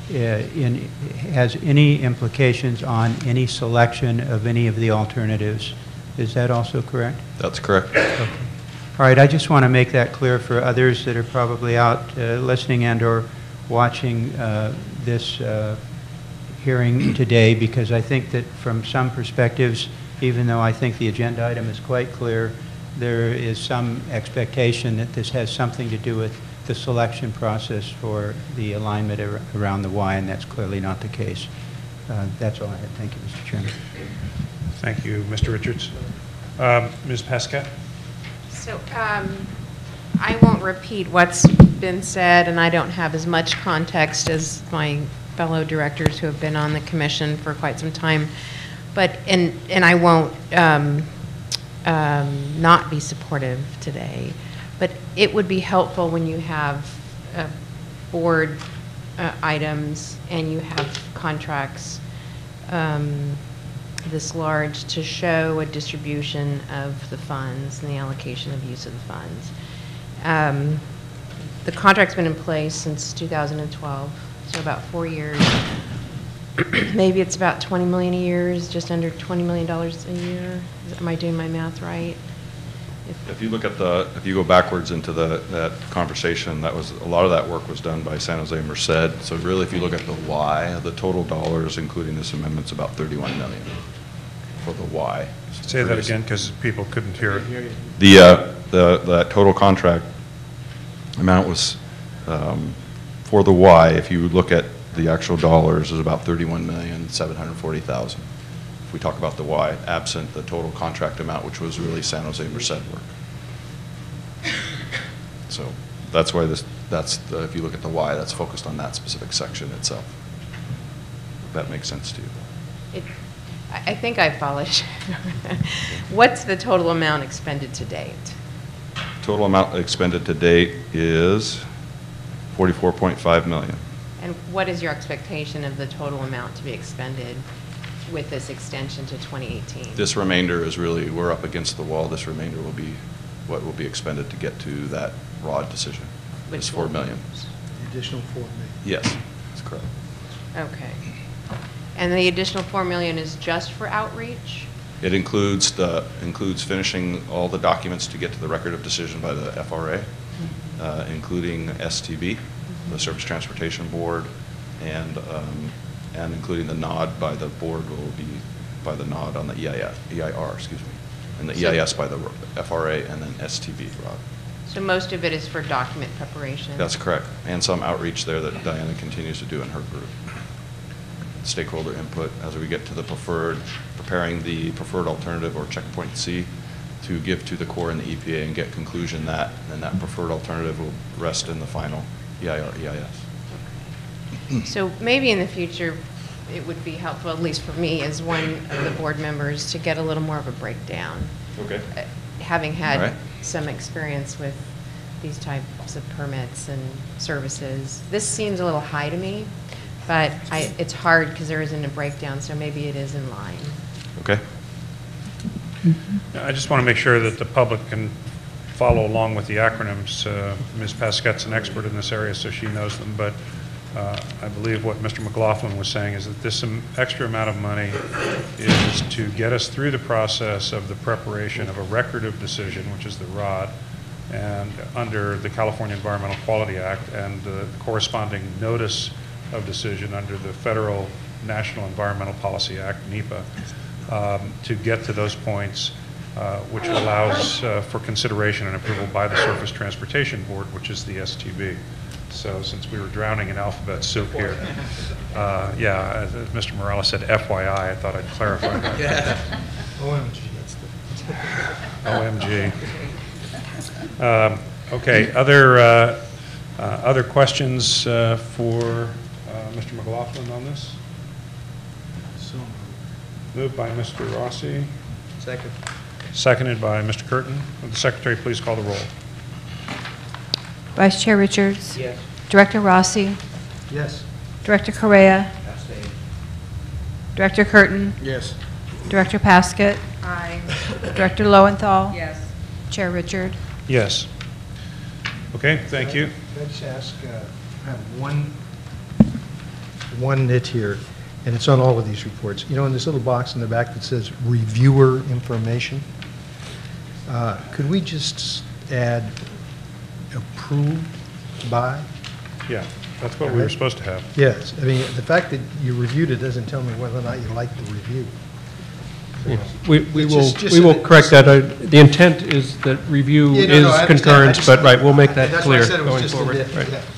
uh, in, has any implications on any selection of any of the alternatives. Is that also correct? That's correct. Okay. All right, I just want to make that clear for others that are probably out uh, listening and or watching uh, this uh, hearing today, because I think that from some perspectives, even though I think the agenda item is quite clear, there is some expectation that this has something to do with the selection process for the alignment ar around the Y, and that's clearly not the case. Uh, that's all I had. Thank you, Mister Chairman. Thank you, Mister Richards. Um, Miz Pasquette? So um, I won't repeat what's been said, and I don't have as much context as my fellow directors who have been on the commission for quite some time. But, and, and I won't um, um, not be supportive today. But it would be helpful when you have uh, board uh, items and you have contracts um, this large to show a distribution of the funds and the allocation of use of the funds. Um, the contract's been in place since two thousand twelve, so about four years. Maybe it's about twenty million dollars a year, is just under twenty million dollars a year. Am I doing my math right? If, If you look at the, if you go backwards into the, that conversation, that was, a lot of that work was done by San Jose Merced. So really, if you look at the Y, the total dollars, including this amendment's about thirty-one million for the Y. Say that again, because people couldn't hear it. The, uh, the, that total contract amount was, um, for the Y, if you look at the actual dollars, is about thirty-one million, seven hundred forty thousand. If we talk about the Y, absent the total contract amount, which was really San Jose Merced work. So that's why this, that's the, if you look at the Y, that's focused on that specific section itself. If that makes sense to you. it, I I think I followed. What's the total amount expended to date? Total amount expended to date is forty-four point five million. And what is your expectation of the total amount to be expended with this extension to twenty eighteen? This remainder is really, we're up against the wall. This remainder will be what will be expended to get to that broad decision. Which It's four will- million. The additional four million. Yes, that's correct. Okay. And the additional four million is just for outreach? It includes the, includes finishing all the documents to get to the record of decision by the F R A, uh, including S T B, the Surface Transportation Board, and, um, and including the nod by the board will be by the nod on the E I S, E I R, excuse me, and the E I S by the F R A, and then S T B, Rod. So most of it is for document preparation? That's correct, and some outreach there that Diana continues to do in her group. Stakeholder input as we get to the preferred, preparing the preferred alternative or checkpoint C to give to the Corps and the E P A and get conclusion that, and that preferred alternative will rest in the final E I R, E I S. So maybe in the future, it would be helpful, at least for me, as one of the board members, to get a little more of a breakdown. Okay. Uh, Having All had right. some experience with these types of permits and services, this seems a little high to me, but I, it's hard because there isn't a breakdown, so maybe it is in line. Okay. I just want to make sure that the public can follow along with the acronyms. Uh, Miz Pasquette's an expert in this area, so she knows them, but uh, I believe what Mister McLaughlin was saying is that this um, extra amount of money is to get us through the process of the preparation of a record of decision, which is the R O D, and under the California Environmental Quality Act, and the corresponding notice of decision under the Federal National Environmental Policy Act, NEPA, um, to get to those points, uh, which allows uh, for consideration and approval by the Surface Transportation Board, which is the S T B. So since we were drowning in alphabet soup here, uh, yeah, as as Mister Morales said F Y I, I thought I'd clarify that. Yeah. O M G, that's the. O M G. Um, okay, other, uh, uh, other questions uh, for uh, Mister McLaughlin on this? So Moved by Mister Rossi, Second. seconded by Mister Curtin. Would the Secretary please call the roll? Vice Chair Richards. Yes. Director Rossi. Yes. Director Correa. Director Curtin. Yes. Director Pasquette. Aye. Director Lowenthal. Yes. Chair Richard. Yes. Okay, thank you. Can I just ask, uh, I have one one nit here, and it's on all of these reports. You know, in this little box in the back that says reviewer information, uh, could we just add approved by? Yeah, that's what we were supposed to have. Yes. I mean, the fact that you reviewed it doesn't tell me whether or not you like the review. Yeah. We, we It's will, just- just we so will that- correct that. Uh, The intent is that review Yeah, no, is no, I understand. I concurrence, just- but right, we'll make that that's why I clear said it was going just a forward. nit, Right. yeah.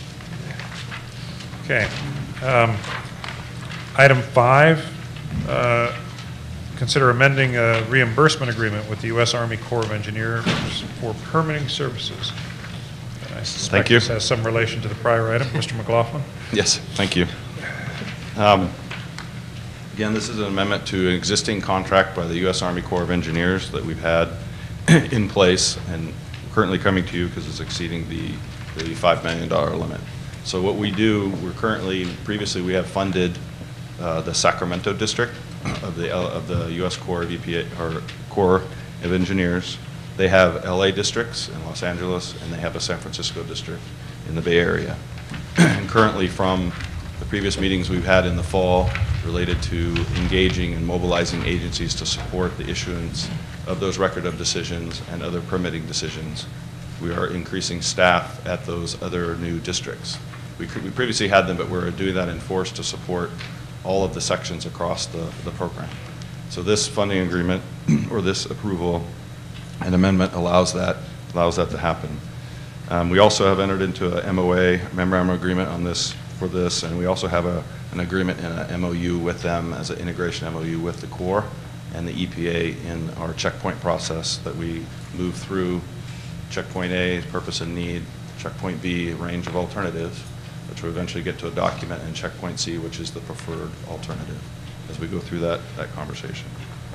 Okay. Um, Item five, uh, consider amending a reimbursement agreement with the U S Army Corps of Engineers for permitting services. I suspect Thank you. this has some relation to the prior item. Mister McLaughlin? Yes, thank you. Um, Again, this is an amendment to an existing contract by the U S Army Corps of Engineers that we've had in place and currently coming to you because it's exceeding the, the five million dollar limit. So what we do, we're currently, previously we have funded uh, the Sacramento district of the, L- of the U S Corps of E P A, or Corps of Engineers. They have L A districts in Los Angeles, and they have a San Francisco district in the Bay Area. And currently, from the previous meetings we've had in the fall related to engaging and mobilizing agencies to support the issuance of those record of decisions and other permitting decisions, we are increasing staff at those other new districts. We, we previously had them, but we're doing that in force to support all of the sections across the, the program. So this funding agreement, or this approval and amendment allows that, allows that to happen. Um, we also have entered into a M O A, memorandum of agreement on this, for this, and we also have a, an agreement and an M O U with them as an integration M O U with the Corps and the E P A in our checkpoint process that we move through. Checkpoint A, purpose and need, checkpoint B, range of alternatives, which will eventually get to a document, and checkpoint C, which is the preferred alternative, as we go through that, that conversation.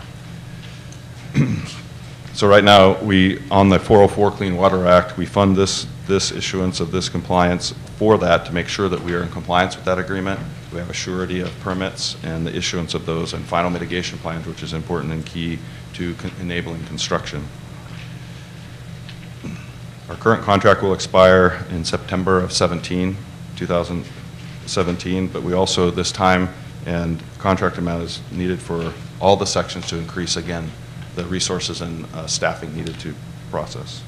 So right now, we, on the four oh four Clean Water Act, we fund this, this issuance of this compliance for that to make sure that we are in compliance with that agreement. We have a surety of permits and the issuance of those and final mitigation plans, which is important and key to con- enabling construction. Our current contract will expire in September of seventeen, two thousand seventeen, but we also, this time, and contract amount is needed for all the sections to increase again the resources and uh, staffing needed to process.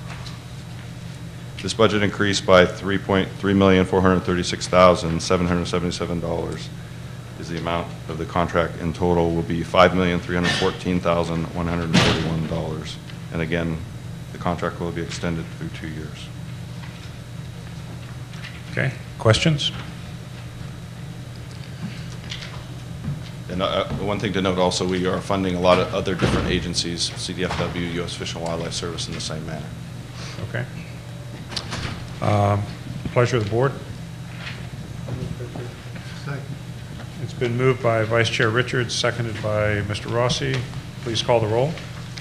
This budget increased by three point three million four hundred thirty-six thousand seven hundred seventy-seven dollars is the amount of the contract. In total will be five million three hundred fourteen thousand one hundred forty-one dollars. And again, the contract will be extended through two years. Okay, questions? And uh, one thing to note also, we are funding a lot of other different agencies, C D F W, U S Fish and Wildlife Service, in the same manner. Okay. Um, Pleasure of the board. It's been moved by Vice Chair Richards, seconded by Mister Rossi. Please call the roll.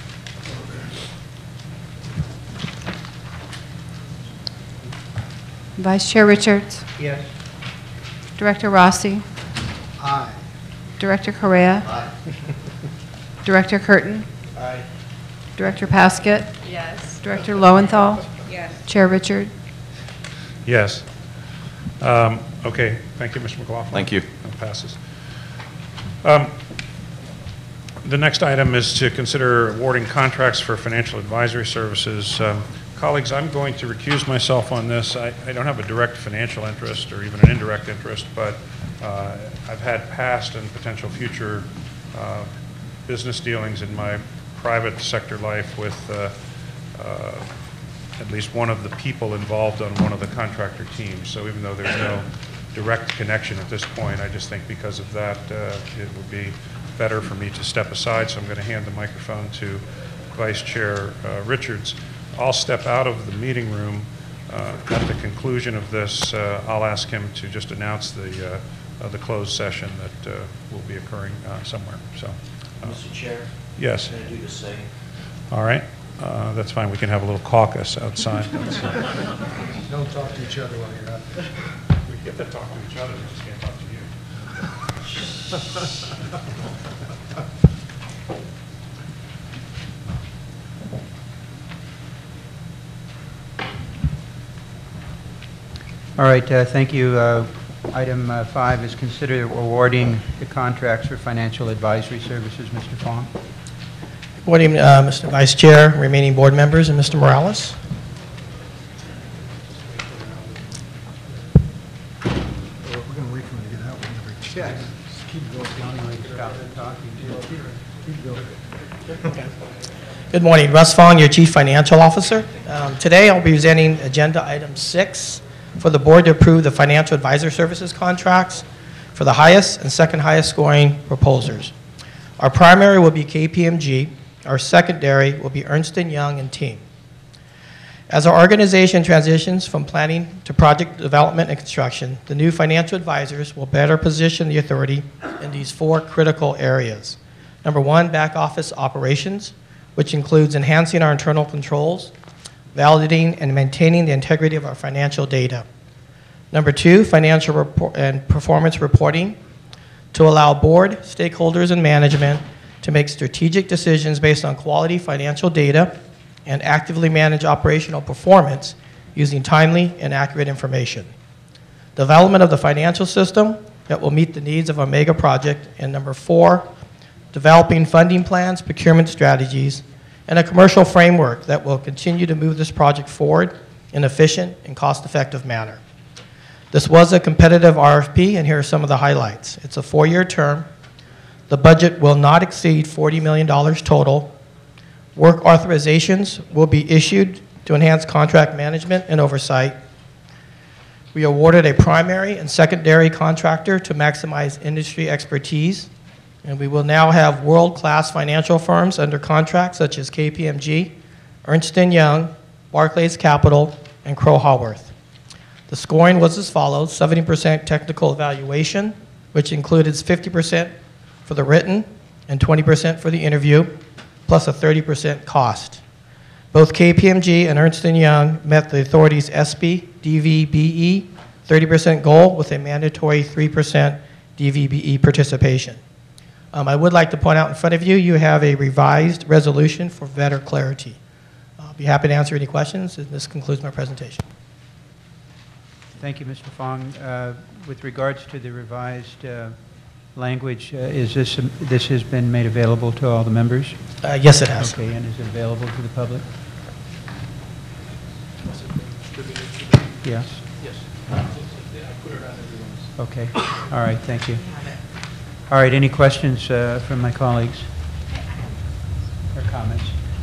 Vice Chair Richards. Yes. Director Rossi. Aye. Director Correa. Aye. Director Curtin. Aye. Director Paskett. Yes. Director Lowenthal. Yes. Chair Richard. Yes. Um, Okay, thank you, Mister McLaughlin. Thank you. That passes. Um, The next item is to consider awarding contracts for financial advisory services. Um, Colleagues, I'm going to recuse myself on this. I I don't have a direct financial interest or even an indirect interest, but uh, I've had past and potential future uh, business dealings in my private sector life with uh, uh, at least one of the people involved on one of the contractor teams. So even though there's no direct connection at this point, I just think because of that, uh, it would be better for me to step aside. So I'm going to hand the microphone to Vice Chair uh, Richards. I'll step out of the meeting room. Uh, at the conclusion of this, uh, I'll ask him to just announce the, uh, uh, the closed session that uh, will be occurring uh, somewhere. So, uh, Mister Chair? Yes. Can I do the same? All right. Uh, that's fine. We can have a little caucus outside. Don't talk to each other while you're out there. We get to talk to each other. We just can't talk to you. All right, uh, thank you. Uh, Item uh, five is consider awarding the contracts for financial advisory services. Mister Fong. Good morning, uh, Mister Vice Chair, remaining board members, and Mister Morales. We're going to wait for him to get out whenever he Yes. Just keep going. Stop talking. Keep going. Okay. Good morning, Russ Fong, your Chief Financial Officer. Um, today I'll be presenting agenda item six for the board to approve the financial advisor services contracts for the highest and second highest scoring proposers. Our primary will be K P M G. Our secondary will be Ernst and Young and Team. As our organization transitions from planning to project development and construction, the new financial advisors will better position the authority in these four critical areas. Number one, back office operations, which includes enhancing our internal controls, validating and maintaining the integrity of our financial data. Number two, financial report and performance reporting to allow board, stakeholders, and management to make strategic decisions based on quality financial data and actively manage operational performance using timely and accurate information. Development of the financial system that will meet the needs of our mega project. And number four, developing funding plans, procurement strategies, and a commercial framework that will continue to move this project forward in an efficient and cost-effective manner. This was a competitive R F P, and here are some of the highlights. It's a four-year term. The budget will not exceed forty million dollars total. Work authorizations will be issued to enhance contract management and oversight. We awarded a primary and secondary contractor to maximize industry expertise. And we will now have world-class financial firms under contract such as K P M G, Ernst and Young, Barclays Capital, and Crowe Haworth. The scoring was as follows: seventy percent technical evaluation, which included fifty percent for the written and twenty percent for the interview, plus a thirty percent cost. Both K P M G and Ernst and Young met the authority's S B, D V B E thirty percent goal with a mandatory three percent D V B E participation. Um, I would like to point out in front of you, you have a revised resolution for better clarity. I'll be happy to answer any questions, and this concludes my presentation. Thank you, Mister Fong. Uh, with regards to the revised uh, language, uh, is this um, this has been made available to all the members? Uh, yes, it has. Okay, and is it available to the public? Yes. Yes. I put it on everyone's. Okay. All right. Thank you. All right. Any questions uh, from my colleagues or comments?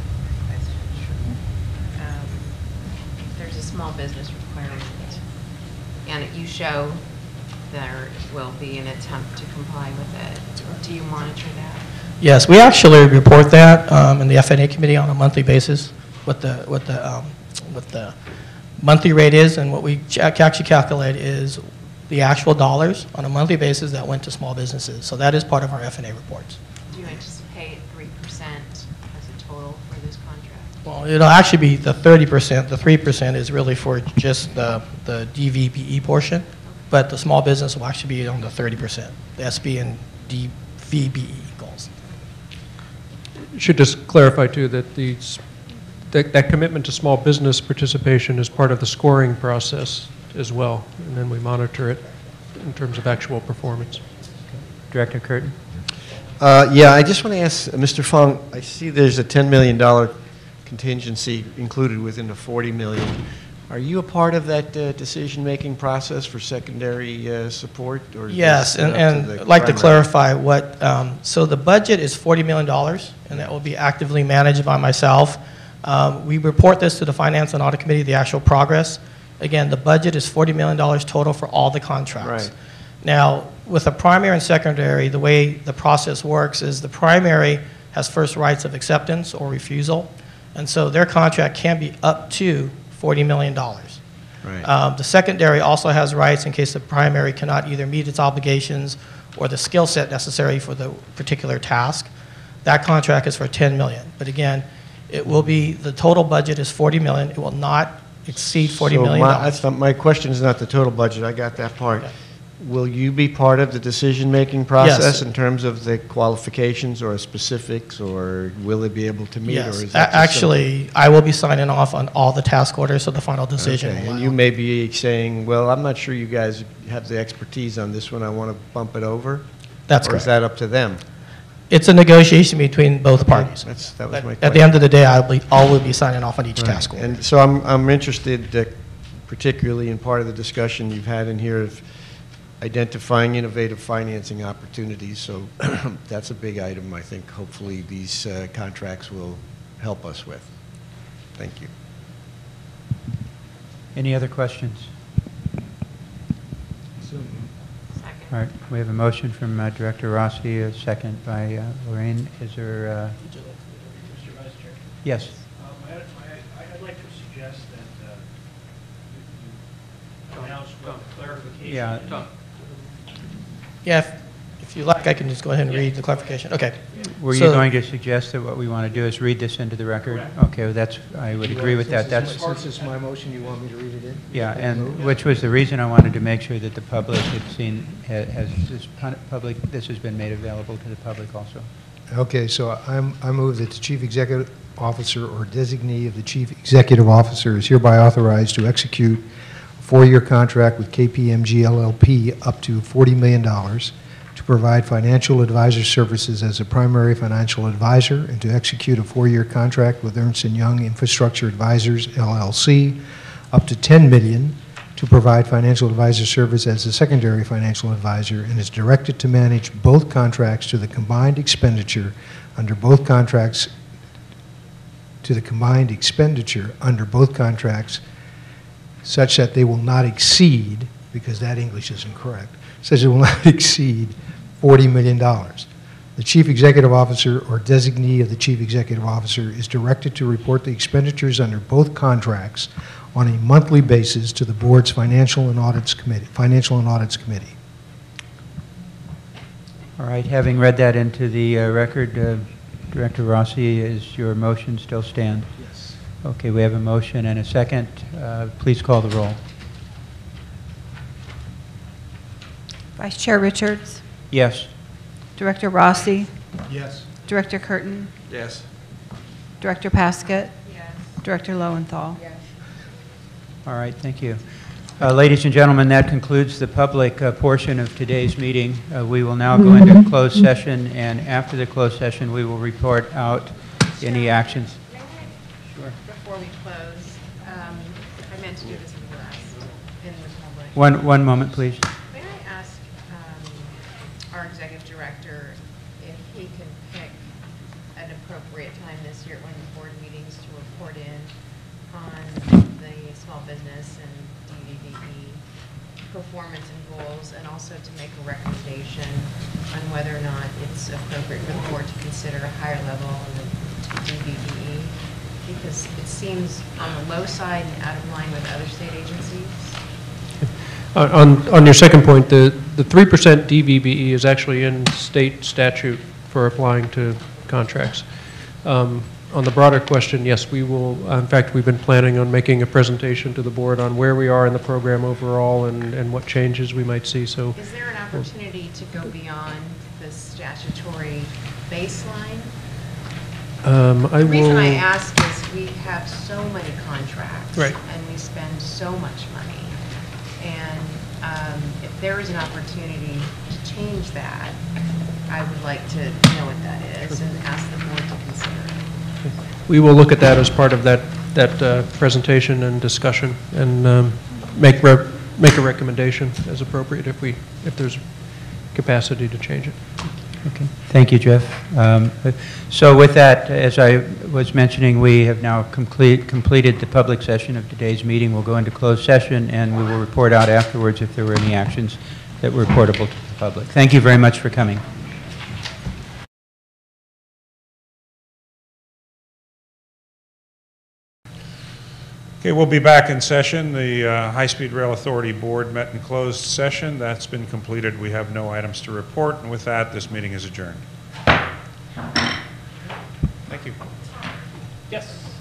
Um, There's a small business requirement, and you show there will be an attempt to comply with it. Do you monitor that? Yes, we actually report that um, in the F N A committee on a monthly basis, what the what the um, what the monthly rate is, and what we ch actually calculate is the actual dollars on a monthly basis that went to small businesses. So that is part of our F N A reports. Do you anticipate three percent as a total for this contract? Well, it'll actually be the thirty percent. The three percent is really for just the the D V B E portion, but the small business will actually be on the thirty percent, the S B and D V B E goals. Should just clarify too that the that, that commitment to small business participation is part of the scoring process as well, and then we monitor it in terms of actual performance. Director Curtin. Uh, yeah, I just want to ask uh, Mister Fong. I see there's a ten million dollar contingency included within the forty million dollars. Are you a part of that uh, decision-making process for secondary uh, support? Or is Yes, this and, up to and the I'd like to primary? clarify what, um, so the budget is forty million dollars, and that will be actively managed by myself. Um, we report this to the Finance and Audit Committee, the actual progress. Again, the budget is forty million dollars total for all the contracts. Right. Now, with a primary and secondary, the way the process works is the primary has first rights of acceptance or refusal, and so their contract can be up to forty million dollars. Right. Um, the secondary also has rights in case the primary cannot either meet its obligations or the skill set necessary for the particular task. That contract is for ten million dollars. But again, it will be, the total budget is forty million dollars. It will not exceed forty million dollars. So my, that's not, my question is not the total budget. I got that part. Okay. will you be part of the decision-making process Yes. in terms of the qualifications or specifics, or will it be able to meet? Yes, Or is A- that just actually, I will be signing off on all the task orders, so the final decision. Okay, will and you may be saying, well, I'm not sure you guys have the expertise on this one, I want to bump it over? That's Or is correct. that up to them? It's a negotiation between both parties. That's, that was But my At question. the end of the day, I'll be, I will be signing off on each Right. task order. And so I'm, I'm interested, uh, particularly in part of the discussion you've had in here of identifying innovative financing opportunities. So that's a big item, I think, hopefully these uh, contracts will help us with. Thank you. Any other questions? All right, we have a motion from uh, Director Rossi, a second by uh, Lorraine. Is there? Uh, Mister Vice Chair? yes. Um, I- I- I'd like to suggest that uh, you announce what clarification. Yeah. Yeah, if, if you like, I can just go ahead and read the clarification. Okay. Were you So- going to suggest that what we want to do is read this into the record? Okay, well, that's, I would agree with that. That's, Since it's my motion, you want me to read it in? yeah, and which was the reason I wanted to make sure that the public had seen, ha- has this pu- public, this has been made available to the public also. Okay, so I'm, I move that the chief executive officer or designee of the chief executive officer is hereby authorized to execute a four-year contract with K P M G L L P up to forty million dollars to provide financial advisor services as a primary financial advisor, and to execute a four-year contract with Ernst and Young Infrastructure Advisors, L L C, up to ten million dollars to provide financial advisor service as a secondary financial advisor, and is directed to manage both contracts to the combined expenditure under both contracts to the combined expenditure under both contracts such that they will not exceed, because that English isn't correct, says it will not exceed forty million dollars. The chief executive officer or designee of the chief executive officer is directed to report the expenditures under both contracts on a monthly basis to the board's financial and audits committee, financial and audits committee. All right, having read that into the uh, record, uh, Director Rossi, is your motion still stand? Yes. Okay, we have a motion and a second. Uh, Please call the roll. Vice Chair Richards, Yes. Director Rossi, Yes. Director Curtin, Yes. Director Paskett, Director Lowenthal. All right, thank you. Uh, Ladies and gentlemen, that concludes the public uh, portion of today's meeting. Uh, We will now go into closed session, and after the closed session, we will report out any actions. Sure. Before we close, um, I meant to do this in the last, in the public. One, one moment, please. May I ask um, our executive director if he can pick an appropriate time this year at one of the board meetings to report in on the small business and D V B E performance and goals, and also to make a recommendation on whether or not it's appropriate for the board to consider a higher level in the D V B E, because it seems on the low side and out of line with other state agencies. Uh, On, on your second point, the, the three percent D V B E is actually in state statute for applying to contracts. Um, On the broader question, yes, we will, uh, in fact, we've been planning on making a presentation to the board on where we are in the program overall and, and what changes we might see, so. Is there an opportunity to go beyond the statutory baseline? Um, I The reason I will- ask is we have so many contracts. Right. And we spend so much money. And um, if there is an opportunity to change that, I would like to know what that is and ask the board to consider it. We will look at that as part of that, that uh, presentation and discussion, and um, make, re- make a recommendation as appropriate if we, if there's capacity to change it. Okay. Thank you, Jeff. Um, So with that, as I was mentioning, we have now complete, completed the public session of today's meeting. We'll go into closed session, and we will report out afterwards if there were any actions that were reportable to the public. Thank you very much for coming. Okay, we'll be back in session. The uh, High Speed Rail Authority Board met in closed session. That's been completed. We have no items to report, and with that, this meeting is adjourned. Thank you. Yes.